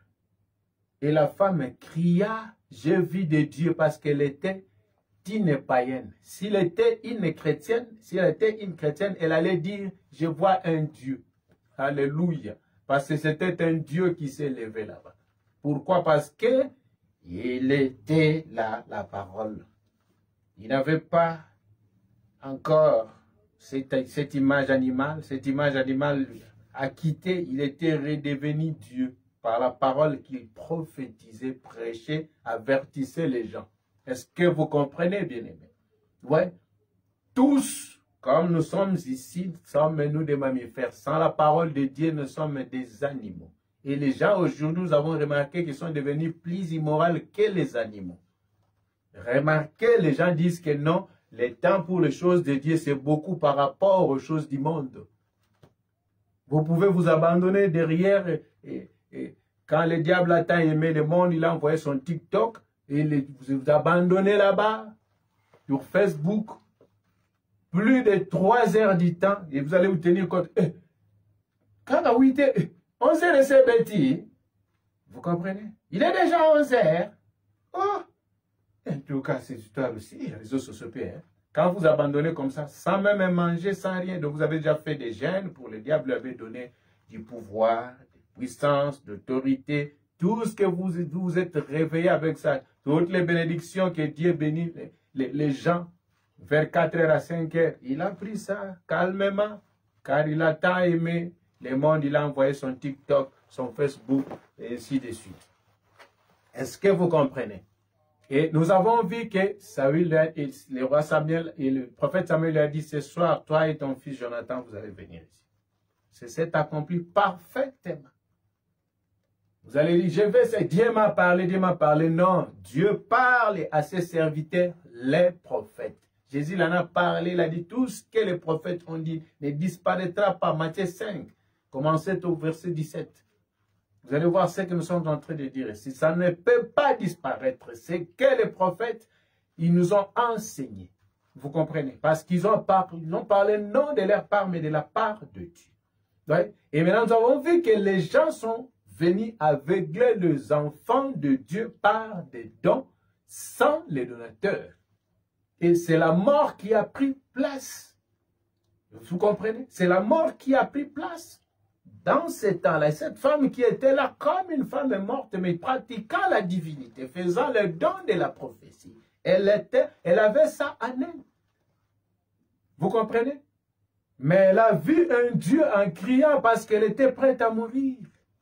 Et la femme cria, je vis de Dieu, parce qu'elle était une païenne. S'il était une chrétienne, elle allait dire, je vois un Dieu. Alléluia. Parce que c'était un Dieu qui s'est levé là-bas. Pourquoi? Parce que il était là, la parole. Il n'avait pas encore cette image animale. Cette image animale a quitté. Il était redevenu Dieu par la parole qu'il prophétisait, prêchait, avertissait les gens. Est-ce que vous comprenez, bien-aimés? Ouais. Tous, comme nous sommes ici, sommes nous des mammifères. Sans la parole de Dieu, nous sommes des animaux. Et les gens aujourd'hui, nous avons remarqué qu'ils sont devenus plus immoraux que les animaux. Remarquez, les gens disent que non, le temps pour les choses de Dieu, c'est beaucoup par rapport aux choses du monde. Vous pouvez vous abandonner derrière. Quand le diable a tant aimé le monde, il a envoyé son TikTok. Et vous vous abandonnez là-bas, sur Facebook, plus de 3 heures du temps. Et vous allez vous tenir compte. Quand à 8 heures, 11 heures, c'est bêtis. Vous comprenez? Il est déjà 11 heures. Oh! En tout cas, c'est histoire aussi, les réseaux sociaux. Hein? Quand vous abandonnez comme ça, sans même manger, sans rien, donc vous avez déjà fait des jeûnes pour le diable, lui avait donné du pouvoir, de puissance, d'autorité, tout ce que vous êtes réveillé avec ça, toutes les bénédictions que Dieu bénit les gens vers 4 heures à 5 heures. Il a pris ça calmement, car il a tant aimé le monde, il a envoyé son TikTok, son Facebook, et ainsi de suite. Est-ce que vous comprenez? Et nous avons vu que Saül, le roi Samuel et le prophète Samuel lui a dit, ce soir, toi et ton fils Jonathan, vous allez venir ici. C'est accompli parfaitement. Vous allez dire, je vais, Dieu m'a parlé. Non, Dieu parle à ses serviteurs, les prophètes. Jésus en a parlé, il a dit, tout ce que les prophètes ont dit ne disparaîtra pas. Matthieu 5, commencez au verset 17. Vous allez voir ce que nous sommes en train de dire ici. Ça ne peut pas disparaître. C'est que les prophètes, ils nous ont enseigné. Vous comprenez? Parce qu'ils ont parlé non de leur part, mais de la part de Dieu. Ouais? Et maintenant, nous avons vu que les gens sont venus aveugler les enfants de Dieu par des dons sans les donateurs. Et c'est la mort qui a pris place. Vous comprenez? C'est la mort qui a pris place. Dans ces temps-là, cette femme qui était là comme une femme morte, mais pratiquant la divinité, faisant le don de la prophétie, elle avait ça en elle. Vous comprenez? Mais elle a vu un Dieu en criant parce qu'elle était prête à mourir.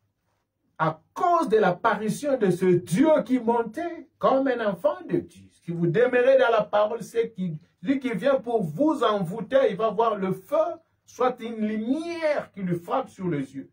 À cause de l'apparition de ce Dieu qui montait comme un enfant de Dieu. Si vous demeurez dans la parole, c'est lui qui vient pour vous envoûter, il va voir le feu, soit une lumière qui lui frappe sur les yeux.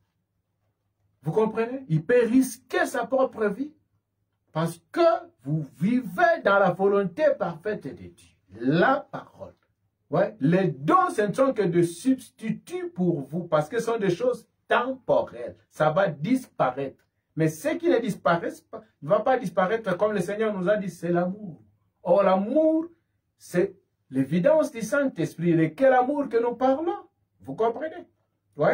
Vous comprenez? Il peut risquer sa propre vie parce que vous vivez dans la volonté parfaite de Dieu. La parole. Ouais. Les dons, ce ne sont que des substituts pour vous parce que ce sont des choses temporelles. Ça va disparaître. Mais ce qui ne disparaissent pas, ne va pas disparaître comme le Seigneur nous a dit, c'est l'amour. Or, l'amour, c'est l'évidence du Saint-Esprit. De quel amour que nous parlons? Vous comprenez? Oui.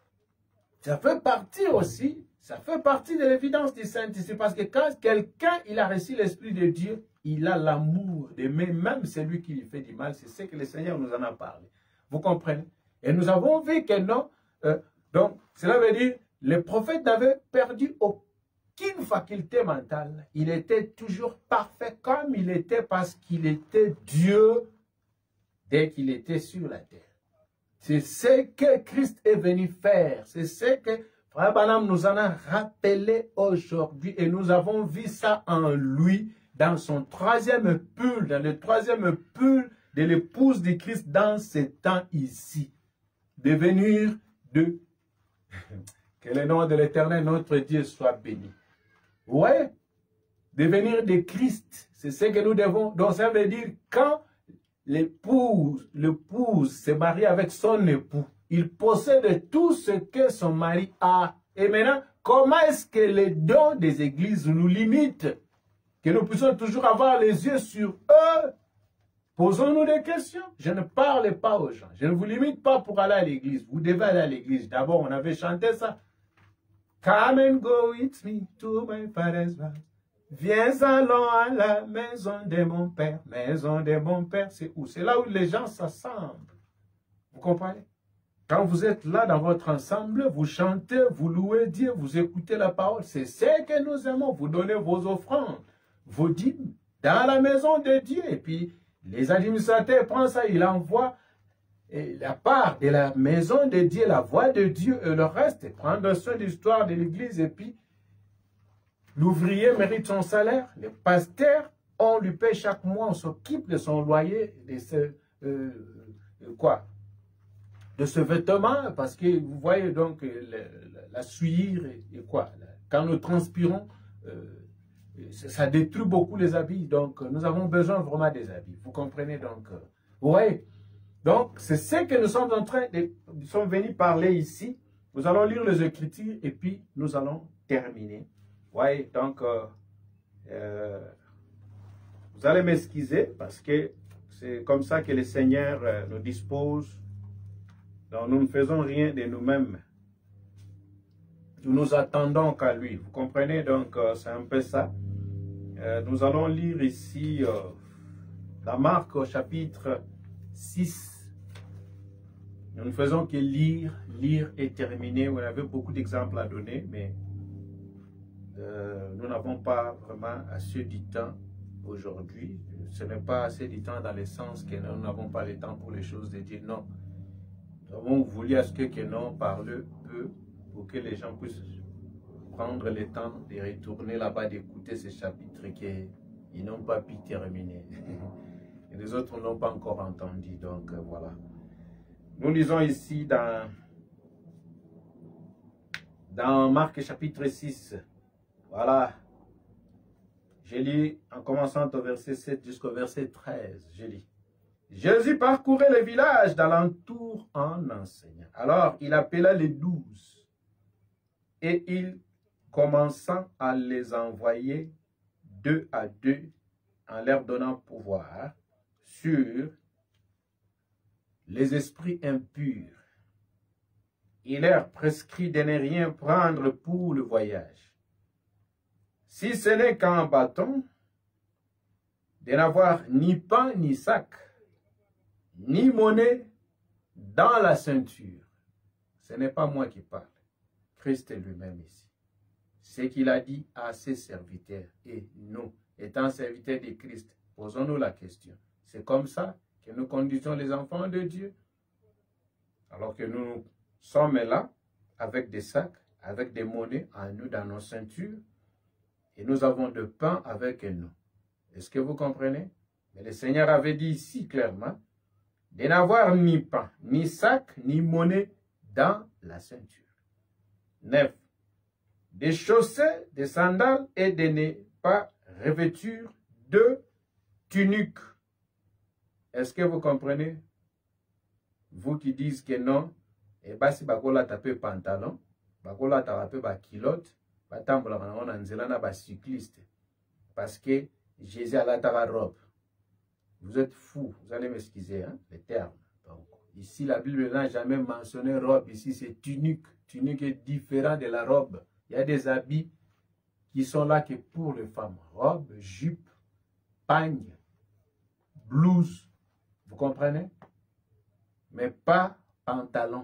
Ça fait partie aussi, ça fait partie de l'évidence du Saint-Esprit. Parce que quand quelqu'un, il a reçu l'Esprit de Dieu, il a l'amour d'aimer même celui qui lui fait du mal. C'est ce que le Seigneur nous en a parlé. Vous comprenez? Et nous avons vu que non. Donc, cela veut dire, le prophète n'avait perdu aucune faculté mentale. Il était toujours parfait comme il était parce qu'il était Dieu dès qu'il était sur la terre. C'est ce que Christ est venu faire. C'est ce que Frère Branham nous en a rappelé aujourd'hui. Et nous avons vu ça en lui dans son troisième pull, dans le troisième pull de l'épouse de Christ dans ces temps ici. Devenir de... Que le nom de l'Éternel, notre Dieu, soit béni. Ouais, devenir de Christ, c'est ce que nous devons. Donc ça veut dire quand l'épouse se marie avec son époux, il possède tout ce que son mari a. Et maintenant, comment est-ce que les dons des églises nous limitent? Que nous puissions toujours avoir les yeux sur eux? Posons-nous des questions. Je ne parle pas aux gens. Je ne vous limite pas pour aller à l'église. Vous devez aller à l'église. D'abord, on avait chanté ça. Come and go with me to my father's house. Viens, allons à la maison de mon père. Maison de mon père, c'est où? C'est là où les gens s'assemblent. Vous comprenez? Quand vous êtes là dans votre ensemble, vous chantez, vous louez Dieu, vous écoutez la parole. C'est ce que nous aimons. Vous donnez vos offrandes, vos dîmes dans la maison de Dieu. Et puis, les administrateurs prennent ça, ils envoient la part de la maison de Dieu, la voix de Dieu et le reste, prendre soin de l'histoire de l'église. Et puis, l'ouvrier mérite son salaire. Le pasteur, on lui paye chaque mois, on s'occupe de son loyer, de ce vêtement, parce que vous voyez donc la souillure et quoi. Quand nous transpirons, ça détruit beaucoup les habits. Donc, nous avons besoin vraiment des habits. Vous comprenez donc? Oui. Donc, c'est ce que nous sommes en train de... Nous sommes venus parler ici. Nous allons lire les Écritures et puis nous allons terminer. Oui, donc, vous allez m'excuser parce que c'est comme ça que le Seigneur nous dispose. Donc, nous ne faisons rien de nous-mêmes. Nous nous attendons qu'à lui. Vous comprenez? Donc, c'est un peu ça. Nous allons lire ici dans Marc au chapitre 6. Nous ne faisons que lire et terminer. On avait beaucoup d'exemples à donner, mais nous n'avons pas vraiment assez du temps aujourd'hui. Ce n'est pas assez du temps dans le sens que nous n'avons pas le temps pour les choses de Dieu. Non. Nous avons voulu à ce que Kenon parle peu pour que les gens puissent prendre le temps de retourner là-bas, d'écouter ces chapitres qu'ils n'ont pas pu terminer. Et les autres n'ont pas encore entendu. Donc voilà. Nous lisons ici dans Marc chapitre 6. Voilà. Je lis en commençant au verset 7 jusqu'au verset 13. Je lis. Jésus parcourait les villages d'alentour en enseignant. Alors il appela les 12 et il commença à les envoyer 2 à 2 en leur donnant pouvoir sur les esprits impurs. Il leur prescrit de ne rien prendre pour le voyage, si ce n'est qu'un bâton, de n'avoir ni pain ni sac, ni monnaie dans la ceinture. Ce n'est pas moi qui parle, Christ lui-même ici. Ce qu'il a dit à ses serviteurs, et nous, étant serviteurs de Christ, posons-nous la question. C'est comme ça que nous conduisons les enfants de Dieu? Alors que nous sommes là, avec des sacs, avec des monnaies en nous dans nos ceintures, et nous avons de pain avec nous. Est-ce que vous comprenez? Mais le Seigneur avait dit ici clairement, de n'avoir ni pain, ni sac, ni monnaie dans la ceinture. 9. Des chaussées, des sandales et de ne pas revêtir de tunique. Est-ce que vous comprenez? Vous qui dites que non, et bien si bakola tape pantalon, bakola tape ba kilote, batambola na nzela na ba cycliste, parce que Jésus a la robe. Vous êtes fous, vous allez m'excuser, hein, les termes. Donc, ici, la Bible n'a jamais mentionné robe. Ici, c'est tunique. Tunique est différent de la robe. Il y a des habits qui sont là que pour les femmes. Robe, jupe, pagne, blouse. Vous comprenez? Mais pas pantalon.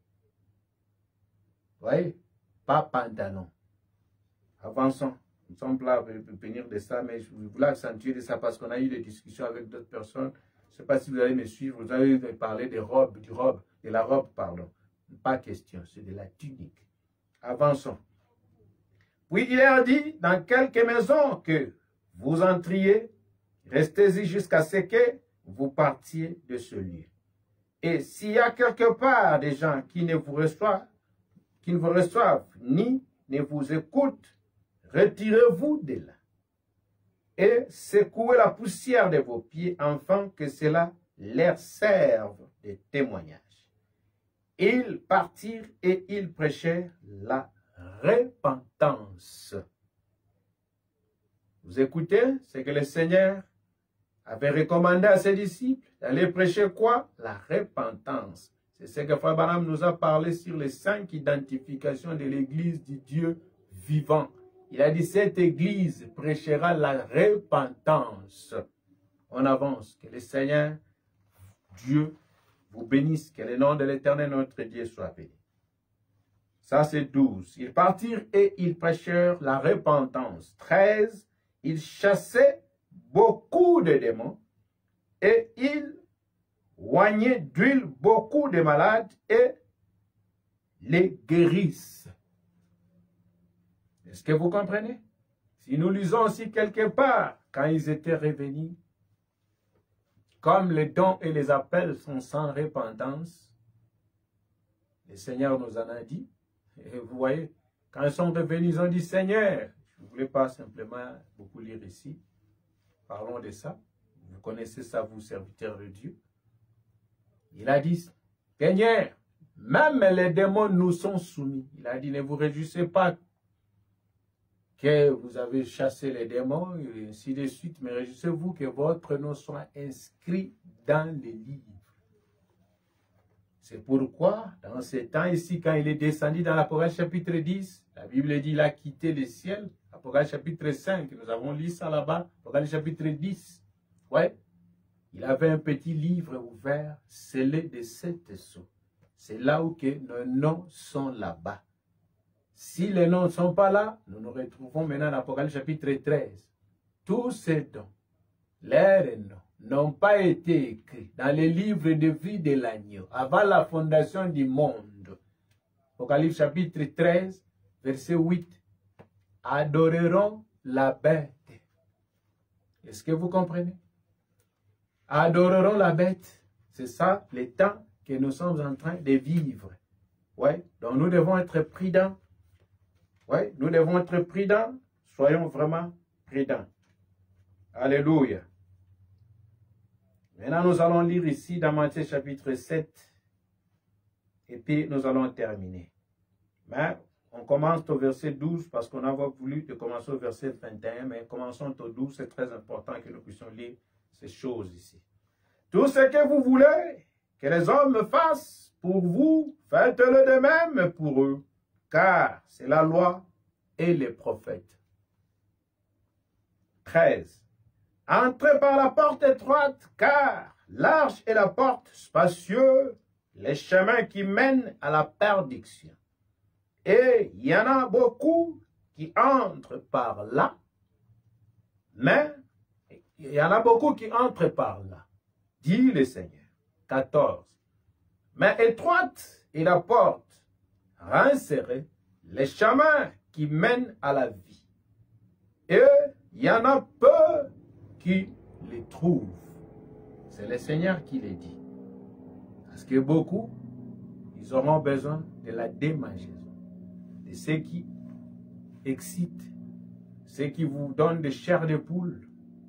Vous voyez? Pas pantalon. Avançons. Nous sommes là pour venir de ça, mais je voulais accentuer de ça parce qu'on a eu des discussions avec d'autres personnes. Je ne sais pas si vous allez me suivre. Vous avez parlé de la robe, pardon. Pas question, c'est de la tunique. Avançons. Puis il leur dit, dans quelques maisons que vous entriez, restez-y jusqu'à ce que vous partiez de ce lieu. Et s'il y a quelque part des gens qui ne vous reçoivent, ni ne vous écoutent, retirez-vous de là et secouez la poussière de vos pieds afin que cela leur serve de témoignage. Ils partirent et ils prêchèrent la repentance. Vous écoutez ce que le Seigneur avait recommandé à ses disciples d'aller prêcher quoi? La repentance. C'est ce que Frère Branham nous a parlé sur les 5 identifications de l'Église du Dieu vivant. Il a dit, cette église prêchera la repentance. On avance. Que le Seigneur, Dieu, vous bénisse. Que le nom de l'Éternel, notre Dieu, soit béni. Ça, c'est 12. Ils partirent et ils prêchèrent la repentance. 13. Ils chassaient beaucoup de démons et ils oignaient d'huile beaucoup de malades et les guérissent. Est-ce que vous comprenez? Si nous lisons aussi quelque part, quand ils étaient revenus, comme les dons et les appels sont sans repentance, le Seigneur nous en a dit. Et vous voyez, quand ils sont revenus, ils ont dit, Seigneur, je ne voulais pas simplement beaucoup lire ici. Parlons de ça. Vous connaissez ça, vous, serviteurs de Dieu. Il a dit, Seigneur, même les démons nous sont soumis. Il a dit, ne vous réjouissez pas que vous avez chassé les démons, et ainsi de suite, mais réjouissez-vous que votre nom soit inscrit dans les livres. C'est pourquoi, dans ce temps ici, quand il est descendu dans l'Apocalypse chapitre 10, la Bible dit qu'il a quitté le ciel. Apocalypse chapitre 5, nous avons lu ça là-bas. Apocalypse chapitre 10. Ouais. Il avait un petit livre ouvert, scellé de 7 sceaux. C'est là où que nos noms sont là-bas. Si les noms ne sont pas là, nous nous retrouvons maintenant dans l'Apocalypse chapitre 13. Tous ces dons, leurs noms, n'ont pas été écrits dans les livres de vie de l'agneau avant la fondation du monde. Apocalypse chapitre 13, verset 8. Adoreront la bête. Est-ce que vous comprenez? Adoreront la bête. C'est ça le temps que nous sommes en train de vivre. Ouais. Donc nous devons être prudents. Ouais. Nous devons être prudents. Soyons vraiment prudents. Alléluia. Maintenant, nous allons lire ici dans Matthieu chapitre 7. Et puis, nous allons terminer. Mais On commence au verset 12 parce qu'on avait voulu commencer au verset 21, mais commençons au 12, c'est très important que nous puissions lire ces choses ici. Tout ce que vous voulez que les hommes fassent pour vous, faites-le de même pour eux, car c'est la loi et les prophètes. 13. Entrez par la porte étroite, car large est la porte, spacieux, les chemins qui mènent à la perdition. Et il y en a beaucoup qui entrent par là, mais il y en a beaucoup qui entrent par là, dit le Seigneur. 14. Mais étroite est la porte, resserrée, les chemins qui mènent à la vie. Et il y en a peu qui les trouvent. C'est le Seigneur qui les dit. Parce que beaucoup, ils auront besoin de la démangeaison. De ce qui excite, ce qui vous donne des chairs de poule.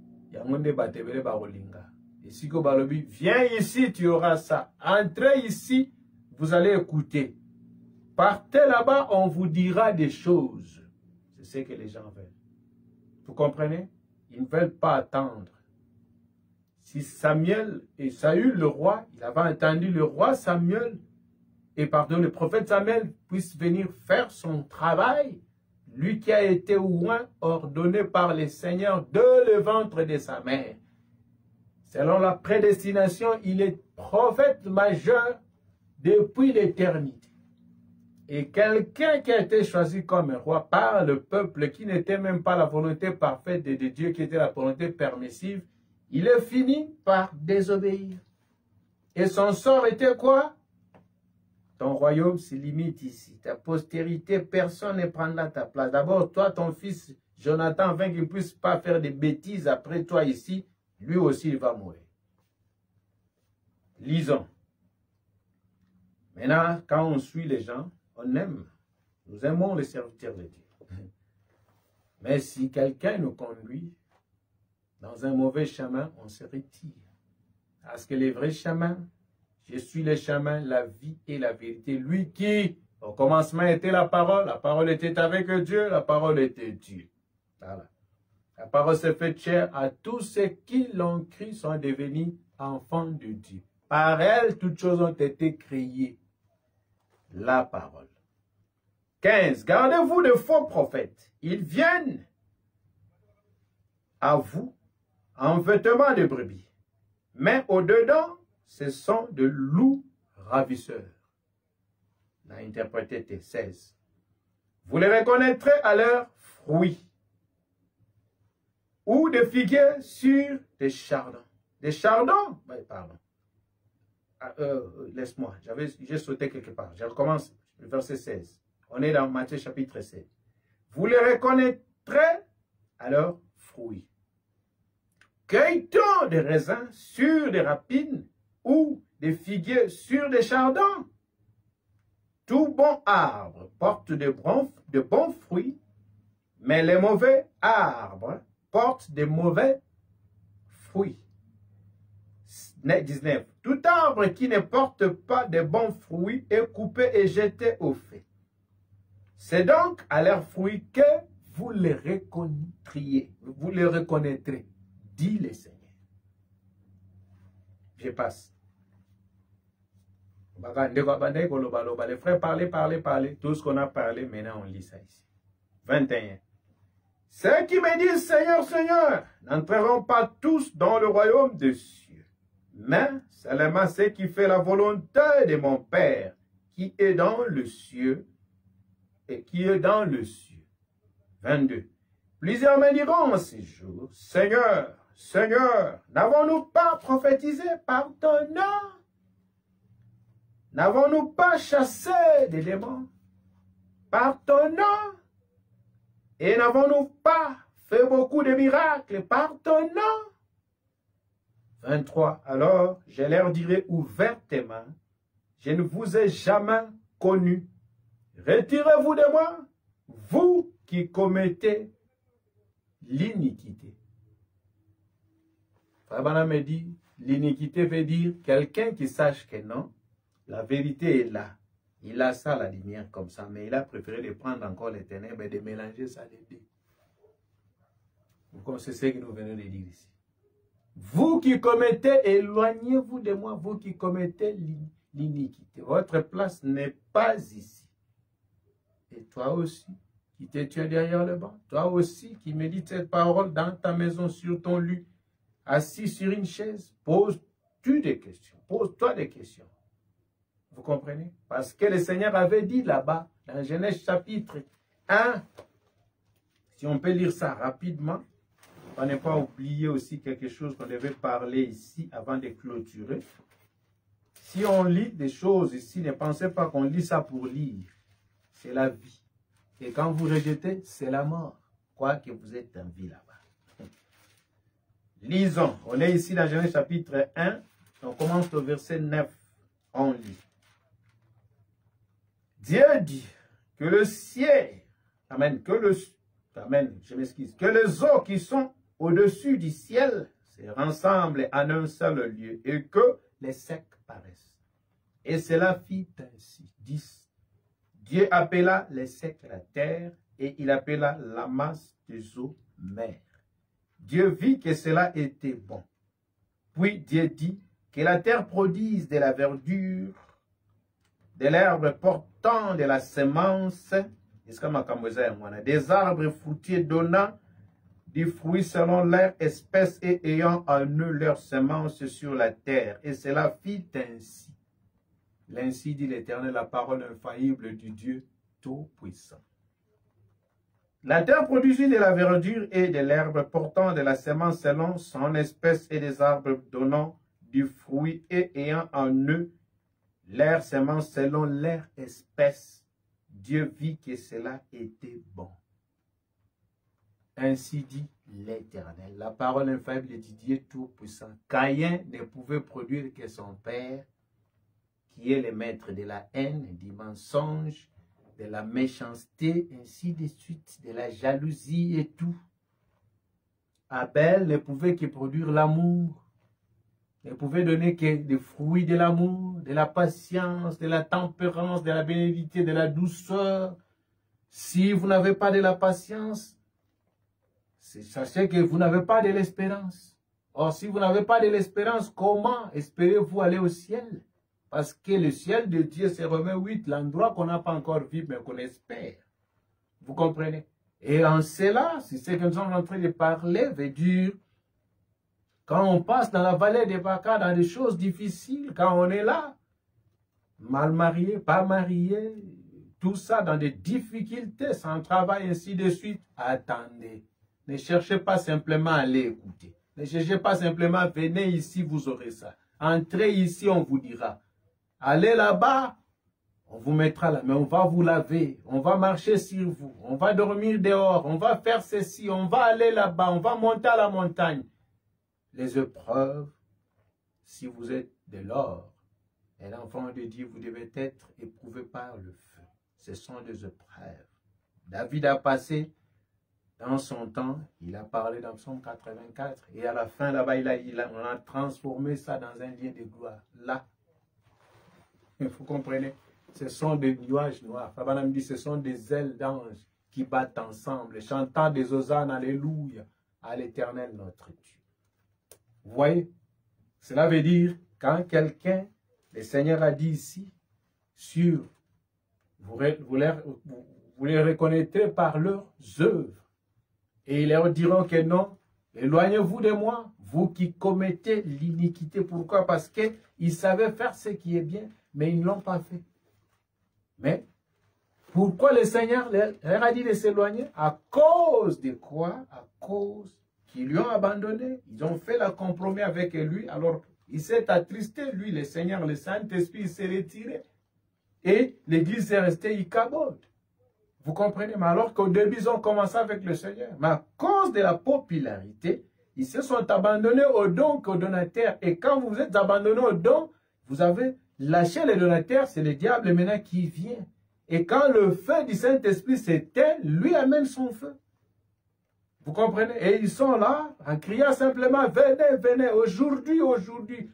Et si Balobi, viens ici, tu auras ça. Entrez ici, vous allez écouter. Partez là-bas, on vous dira des choses. C'est ce que les gens veulent. Vous comprenez? Ils ne veulent pas attendre. Si Samuel et Saül, le roi, il avait entendu le roi Samuel, et pardon, le prophète Samuel puisse venir faire son travail, lui qui a été oint, ordonné par le Seigneur de le ventre de sa mère. Selon la prédestination, il est prophète majeur depuis l'éternité. Et quelqu'un qui a été choisi comme roi par le peuple, qui n'était même pas la volonté parfaite de Dieu, qui était la volonté permissive, il est fini par désobéir. Et son sort était quoi? Ton royaume se limite ici. Ta postérité, personne ne prendra ta place. D'abord, toi, ton fils Jonathan, afin qu'il ne puisse pas faire des bêtises après toi ici, lui aussi, il va mourir. Lisons. Maintenant, quand on suit les gens, on aime. Nous aimons les serviteurs de Dieu. Mais si quelqu'un nous conduit dans un mauvais chemin, on se retire. Parce que les vrais chemins, je suis le chemin, la vie et la vérité. Lui qui, au commencement, était la parole était avec Dieu, la parole était Dieu. Voilà. La parole s'est faite chair à tous ceux qui l'ont cru sont devenus enfants de Dieu. Par elle, toutes choses ont été créées. La parole. 15. Gardez-vous de faux prophètes. Ils viennent à vous en vêtements de brebis. Mais au-dedans, ce sont de loups ravisseurs. On a interprété 16. Vous les reconnaîtrez à leurs fruits. Ou des figuiers sur des chardons. Des chardons? Pardon. Laisse-moi, j'ai sauté quelque part. Je recommence, le verset 16. On est dans Matthieu chapitre 7. Vous les reconnaîtrez à leurs fruits. Cueille-t-on des raisins sur des rapines ou des figuiers sur des chardons? Tout bon arbre porte de bons fruits, mais les mauvais arbres portent de mauvais fruits. 19. Tout arbre qui ne porte pas de bons fruits est coupé et jeté au feu. C'est donc à leurs fruits que vous les reconnaîtrez, dit le Seigneur. Je passe. Les frères, parlez. Tout ce qu'on a parlé, maintenant on lit ça ici. 21. Ceux qui me disent Seigneur, Seigneur, n'entreront pas tous dans le royaume des cieux, mais seulement ceux qui font la volonté de mon Père qui est dans le cieux et qui est dans le cieux. 22. Plusieurs me diront en ces jours, Seigneur, Seigneur, n'avons-nous pas prophétisé par ton nom? N'avons-nous pas chassé des démons par ton nom? Et n'avons-nous pas fait beaucoup de miracles par ton nom? 23. Alors, je leur dirai ouvertement, je ne vous ai jamais connu. Retirez-vous de moi, vous qui commettez l'iniquité. Frère me dit, l'iniquité veut dire quelqu'un qui sache que non, la vérité est là. Il a ça, la lumière, comme ça, mais il a préféré de prendre encore les ténèbres et de mélanger ça les deux. Donc, c'est ce que nous venons de dire ici. Vous qui commettez, éloignez-vous de moi, vous qui commettez l'iniquité. Votre place n'est pas ici. Et toi aussi, qui t'es tué derrière le banc, toi aussi qui médites cette parole dans ta maison, sur ton lit, assis sur une chaise, pose-tu des questions, pose-toi des questions. Vous comprenez? Parce que le Seigneur avait dit là-bas, dans Genèse chapitre 1, si on peut lire ça rapidement, on n'est pas oublié aussi quelque chose qu'on devait parler ici avant de clôturer. Si on lit des choses ici, ne pensez pas qu'on lit ça pour lire. C'est la vie. Et quand vous rejetez, c'est la mort. Quoi que vous êtes en vie là-bas. Lisons. On est ici dans Genèse chapitre 1. On commence au verset 9. On lit. Dieu dit que le ciel, amen, je m'excuse, que les eaux qui sont au-dessus du ciel se rassemblent en un seul lieu et que les secs paraissent. Et cela fit ainsi. 10. Dieu appela les secs la terre et il appela la masse des eaux mer. Dieu vit que cela était bon. Puis Dieu dit que la terre produise de la verdure, de l'herbe portant de la semence, des arbres fruitiers donnant des fruits selon leur espèce et ayant en eux leur semence sur la terre. Et cela fit ainsi. L'ainsi dit l'Éternel, la parole infaillible du Dieu Tout-Puissant. La terre produisit de la verdure et de l'herbe portant de la semence selon son espèce et des arbres donnant du fruit et ayant en eux leur semence selon leur espèce. Dieu vit que cela était bon. Ainsi dit l'Éternel, la parole infaillible du Dieu Tout-Puissant. Caïn ne pouvait produire que son père, qui est le maître de la haine, du mensonge, de la méchanceté, ainsi de suite, de la jalousie et tout. Abel ne pouvait que produire l'amour, ne pouvait donner que des fruits de l'amour, de la patience, de la tempérance, de la bénédiction, de la douceur. Si vous n'avez pas de la patience, sachez que vous n'avez pas de l'espérance. Or, si vous n'avez pas de l'espérance, comment espérez-vous aller au ciel? Parce que le ciel de Dieu se remet 8, l'endroit qu'on n'a pas encore vu, mais qu'on espère. Vous comprenez? Et en cela, c'est ce que nous sommes en train de parler, veut dire, quand on passe dans la vallée des Baca, dans des choses difficiles, quand on est là, mal marié, pas marié, tout ça dans des difficultés, sans travail, ainsi de suite, attendez. Ne cherchez pas simplement à aller écouter. Ne cherchez pas simplement, venez ici, vous aurez ça. Entrez ici, on vous dira. Allez là-bas, on vous mettra là, mais on va vous laver, on va marcher sur vous, on va dormir dehors, on va faire ceci, on va aller là-bas, on va monter à la montagne. Les épreuves, si vous êtes de l'or, et l'enfant de Dieu, vous devez être éprouvé par le feu. Ce sont des épreuves. David a passé dans son temps, il a parlé dans Psaume 84, et à la fin là-bas, on a transformé ça dans un lien de gloire. Là, vous comprenez, ce sont des nuages noirs. Fabanam dit, ce sont des ailes d'anges qui battent ensemble, chantant des hosannes, alléluia, à l'Éternel notre Dieu. Vous voyez, cela veut dire, quand quelqu'un, le Seigneur a dit ici, vous les reconnaîtrez par leurs œuvres. Et ils leur diront que non, éloignez-vous de moi, vous qui commettez l'iniquité. Pourquoi? Parce qu'ils savaient faire ce qui est bien, mais ils ne l'ont pas fait. Mais pourquoi le Seigneur leur a dit de s'éloigner? À cause de quoi? À cause qu'ils lui ont abandonné. Ils ont fait le compromis avec lui. Alors, il s'est attristé, lui, le Seigneur, le Saint-Esprit s'est retiré. Et l'Église est restée icabode. Vous comprenez? Mais alors qu'au début, ils ont commencé avec le Seigneur. Mais à cause de la popularité, ils se sont abandonnés aux dons qu'aux donataires. Et quand vous êtes abandonnés aux dons, vous avez lâché les donataires, c'est le diable maintenant qui vient. Et quand le feu du Saint-Esprit s'éteint, lui amène son feu. Vous comprenez? Et ils sont là, en criant simplement, venez, venez, aujourd'hui, aujourd'hui.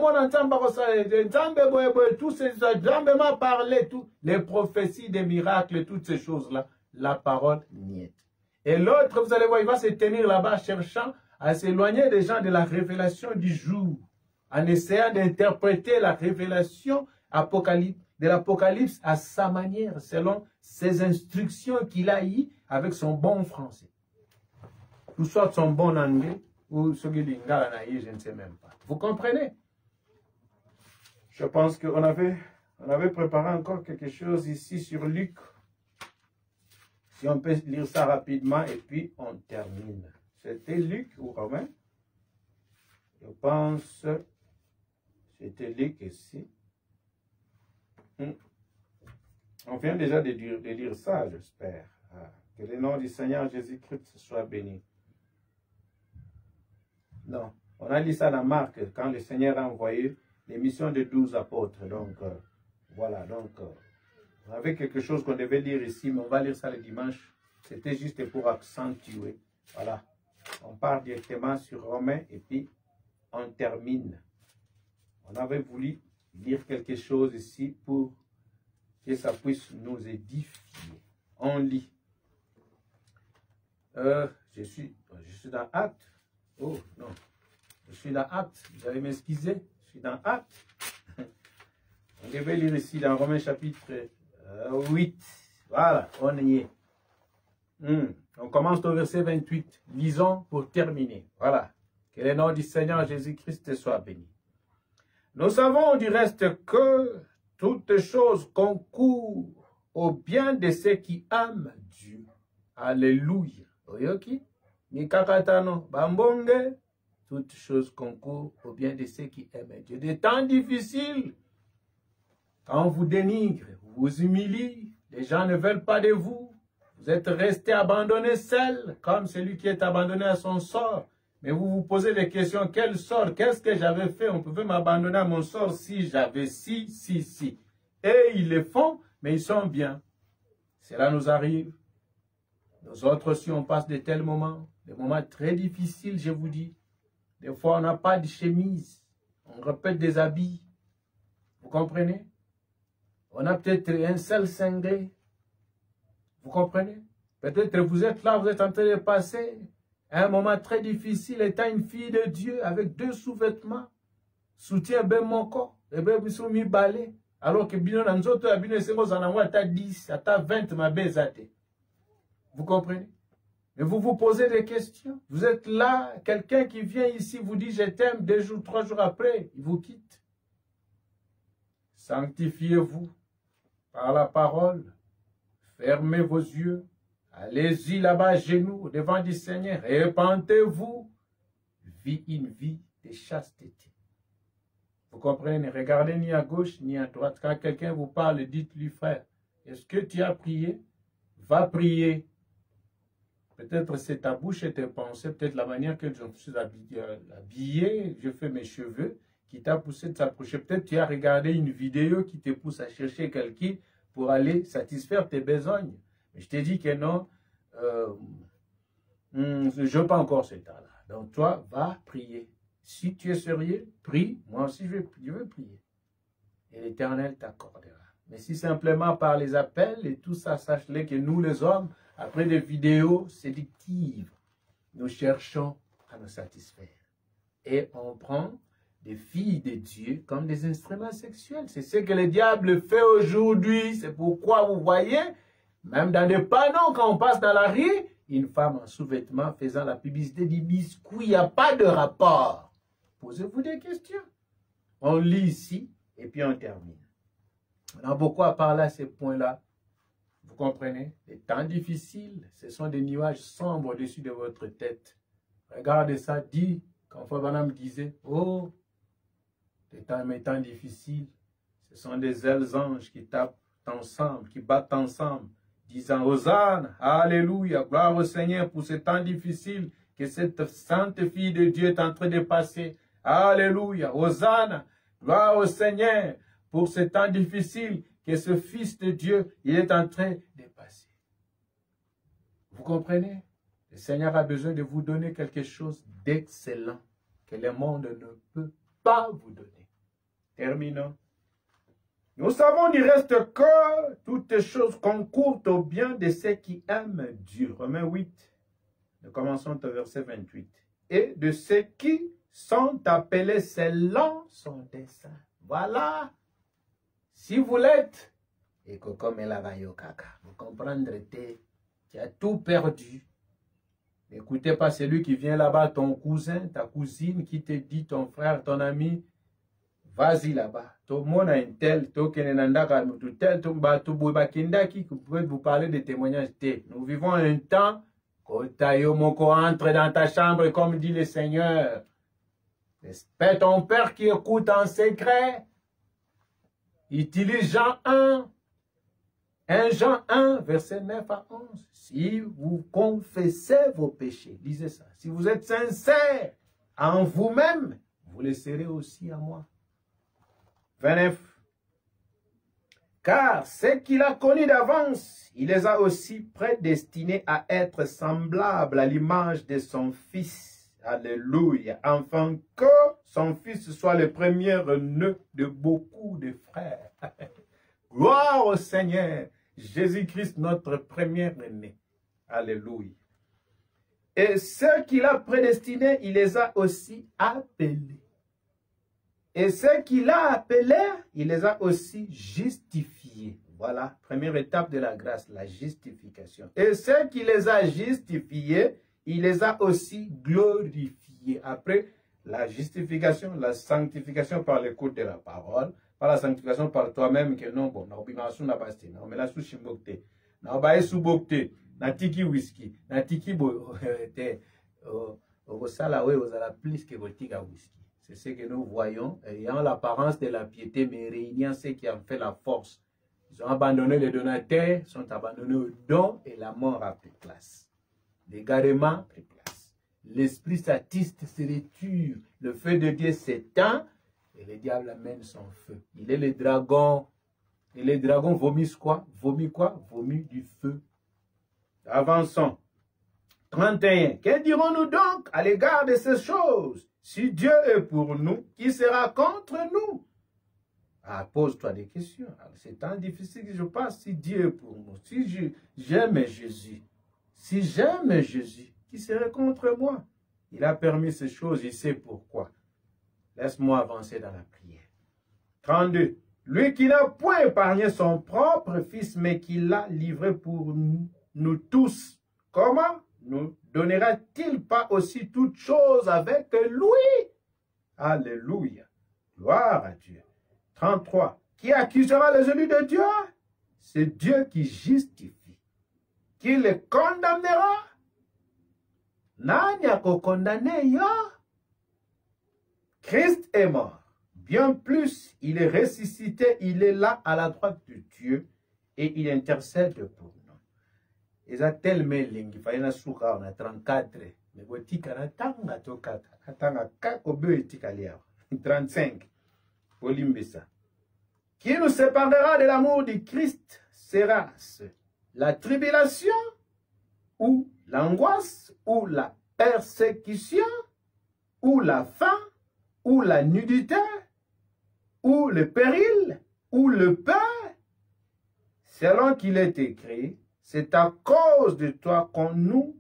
Tous ces gens m'a parlé, les prophéties, des miracles, toutes ces choses-là. La parole niet. Et l'autre, vous allez voir, il va se tenir là-bas cherchant à s'éloigner des gens de la révélation du jour, en essayant d'interpréter la révélation de l'Apocalypse à sa manière, selon ses instructions qu'il a eues avec son bon français. Ou soit son bon anglais, ou ce qu'il je ne sais même pas. Vous comprenez? Je pense qu'on avait préparé encore quelque chose ici sur Luc. Si on peut lire ça rapidement et puis on termine. C'était Luc ou Romain? Je pense c'était Luc ici. On vient déjà de lire ça, j'espère. Que le nom du Seigneur Jésus-Christ soit béni. Non, on a lu ça dans Marc, quand le Seigneur a envoyé les missions de 12 apôtres. Donc, voilà, donc, on avait quelque chose qu'on devait lire ici, mais on va lire ça le dimanche. C'était juste pour accentuer. Voilà, on part directement sur Romains et puis on termine. On avait voulu lire quelque chose ici pour que ça puisse nous édifier. On lit. Je suis dans Actes. Oh non, je suis dans Actes. Vous allez m'excuser. Je suis dans Actes. On devait lire ici dans Romains chapitre 8. Voilà, on y est. On commence au verset 28. Lisons pour terminer. Voilà. Que le nom du Seigneur Jésus-Christ soit béni. Nous savons du reste que toutes choses concourent au bien de ceux qui aiment Dieu. Alléluia. Oyoki. Mikakatano, bambonge, toutes choses concourent au bien de ceux qui aiment Dieu. Des temps difficiles, quand on vous dénigre, vous humilie, les gens ne veulent pas de vous, vous êtes resté abandonné seul, comme celui qui est abandonné à son sort. Mais vous vous posez des questions, quel sort, qu'est-ce que j'avais fait? On pouvait m'abandonner à mon sort si j'avais si. Et ils le font, mais ils sont bien. Cela nous arrive. Nous autres aussi, on passe de tels moments, des moments très difficiles, je vous dis. Des fois, on n'a pas de chemise, on répète des habits. Vous comprenez? On a peut-être un seul cinglé. Vous comprenez? Peut-être vous êtes là, vous êtes en train de passer un moment très difficile, étant une fille de Dieu avec 2 sous-vêtements, soutien ben mon corps, et ben ils sont mis balais, alors que bien dans autres habits, c'est moi en à 10, à 20 ma baisate. Vous comprenez? Mais vous vous posez des questions. Vous êtes là, quelqu'un qui vient ici vous dit je t'aime, 2 jours, 3 jours après, il vous quitte. Sanctifiez-vous par la parole. Fermez vos yeux. Allez-y là-bas à genoux devant du Seigneur. Répentez-vous. Vivez une vie de chasteté. Vous comprenez? Ne regardez ni à gauche ni à droite. Quand quelqu'un vous parle, dites-lui frère, est-ce que tu as prié? Va prier. Peut-être c'est ta bouche et tes pensées, peut-être la manière que je suis habillé, je fais mes cheveux, qui t'a poussé de s'approcher. Peut-être tu as regardé une vidéo qui te pousse à chercher quelqu'un pour aller satisfaire tes besognes. Mais je t'ai dit que non, je n'ai pas encore ce temps-là. Donc toi, va prier. Si tu es sérieux, prie. Moi aussi, je veux prier. Et l'Éternel t'accordera. Mais si simplement par les appels et tout ça, sache-le que nous les hommes, après des vidéos séductives, nous cherchons à nous satisfaire. Et on prend des filles de Dieu comme des instruments sexuels. C'est ce que le diable fait aujourd'hui. C'est pourquoi vous voyez, même dans des panneaux, quand on passe dans la rue, une femme en sous-vêtements faisant la publicité du biscuit, il n'y a pas de rapport. Posez-vous des questions. On lit ici et puis on termine. On a beaucoup à parler à ces points-là. Vous comprenez? Les temps difficiles, ce sont des nuages sombres au-dessus de votre tête. Regardez ça, dit, quand Frère Branham disait, oh, les temps difficiles, ce sont des ailes anges qui tapent ensemble, qui battent ensemble, disant, Hosanna, Alléluia, gloire au Seigneur pour ce temps difficile que cette sainte fille de Dieu est en train de passer. Alléluia, Hosanna, gloire au Seigneur pour ce temps difficile que ce Fils de Dieu, il est en train de passer. Vous comprenez? Le Seigneur a besoin de vous donner quelque chose d'excellent que le monde ne peut pas vous donner. Terminons. Nous savons du reste que toutes choses concourent au bien de ceux qui aiment Dieu. Romains 8. Nous commençons au verset 28. Et de ceux qui sont appelés selon son dessein. Voilà. Si vous l'êtes, et que comme elle a vous comprendrez, tu as tout perdu. N'écoutez pas celui qui vient là-bas, ton cousin, ta cousine, qui te dit, ton frère, ton ami, vas-y là-bas. Tout le monde a un tel, tout tel, qui peut vous parler de témoignages. Nous vivons un temps, entre dans ta chambre, comme dit le Seigneur. Respecte ton Père qui écoute en secret. Utilise Jean 1. 1 Jean 1, verset 9 à 11. Si vous confessez vos péchés, lisez ça. Si vous êtes sincère en vous-même, vous le serez aussi à moi. 29. Car ceux qu'il a connus d'avance, il les a aussi prédestinés à être semblables à l'image de son Fils. Alléluia. Afin que son Fils soit le premier-né de beaucoup de frères. Gloire au Seigneur. Jésus-Christ, notre premier-né. Alléluia. Et ceux qu'il a prédestinés, il les a aussi appelés. Et ceux qu'il a appelés, il les a aussi justifiés. Voilà, première étape de la grâce, la justification. Et ceux qui les a justifiés, il les a aussi glorifiés. Après la justification, la sanctification par l'écoute de la parole, par la sanctification par toi-même, que non, bon, n'a pas été, mais la sous-chimbokte, n'a pas sous-bokte, n'a tiki whisky, n'a tiki bo, au salawe, aux ala plus que botika whisky. C'est ce que nous voyons, ayant l'apparence de la piété, mais réuniant ceux qui ont fait la force. Ils ont abandonné les donateurs, sont abandonnés au don et la mort a pris place. L'égarement a pris place. L'esprit satiste se retire, le feu de Dieu s'éteint et le diable amène son feu. Il est le dragon. Et les dragons vomissent quoi? Vomit quoi? Vomit du feu. Avançons. 31. Que dirons-nous donc à l'égard de ces choses? Si Dieu est pour nous, qui sera contre nous? Ah, pose-toi des questions. C'est tant difficile que je passe. Si Dieu est pour nous, si j'aime Jésus, si j'aime Jésus, qui serait contre moi? Il a permis ces choses, il sait pourquoi. Laisse-moi avancer dans la prière. 32. Lui qui n'a point épargné son propre fils, mais qui l'a livré pour nous tous. Comment nous donnera-t-il pas aussi toutes choses avec lui? Alléluia. Gloire à Dieu. 33. Qui accusera les élus de Dieu? C'est Dieu qui justifie. Qui les condamnera? Nani a condamné yo? Christ est mort. Bien plus, il est ressuscité, il est là à la droite de Dieu et il intercède pour nous. Ils ont tellement lingi, il fallait souka on a 34, mais botika na tanga tokata, tanga kakobe etika liao. 35. Olimbesa. Qui nous séparera de l'amour du Christ? Sera-ce la tribulation ou l'angoisse ou la persécution ou la faim ou la nudité ou le péril ou le pain? Selon qu'il est écrit, c'est à cause de toi qu'on nous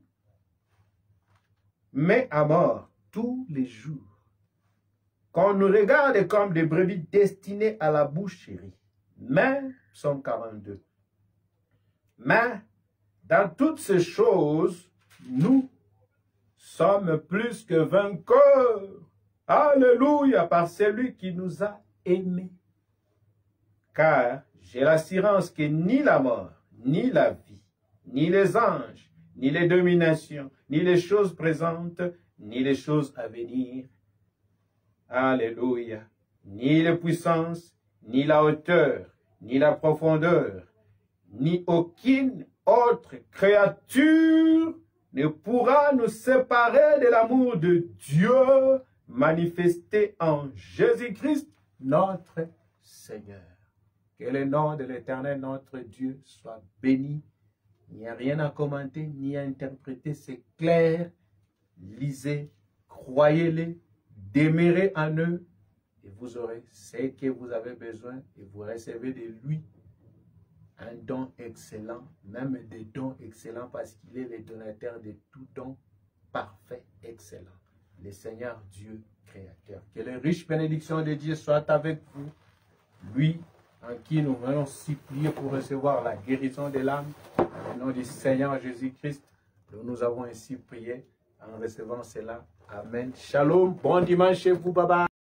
met à mort tous les jours, qu'on nous regarde comme des brebis destinées à la boucherie. Mais, Psaume 42. Mais, dans toutes ces choses, nous sommes plus que vainqueurs. Alléluia, par celui qui nous a aimés. Car j'ai l'assurance que ni la mort, ni la vie, ni les anges, ni les dominations, ni les choses présentes, ni les choses à venir. Alléluia. Ni les puissances, ni la hauteur, ni la profondeur, ni aucune autre créature ne pourra nous séparer de l'amour de Dieu manifesté en Jésus-Christ, notre Seigneur. Que le nom de l'Éternel, notre Dieu, soit béni Il n'y a rien à commenter ni à interpréter. C'est clair. Lisez, croyez-les, demeurez en eux et vous aurez ce que vous avez besoin et vous recevez de lui un don excellent, même des dons excellents parce qu'il est le donateur de tout don parfait, excellent. Le Seigneur Dieu créateur. Que les riches bénédictions de Dieu soient avec vous. Lui en qui nous venons supplier pour recevoir la guérison de l'âme. Au nom du Seigneur Jésus-Christ, nous avons ainsi prié en recevant cela. Amen. Shalom. Bon dimanche chez vous. Bye bye.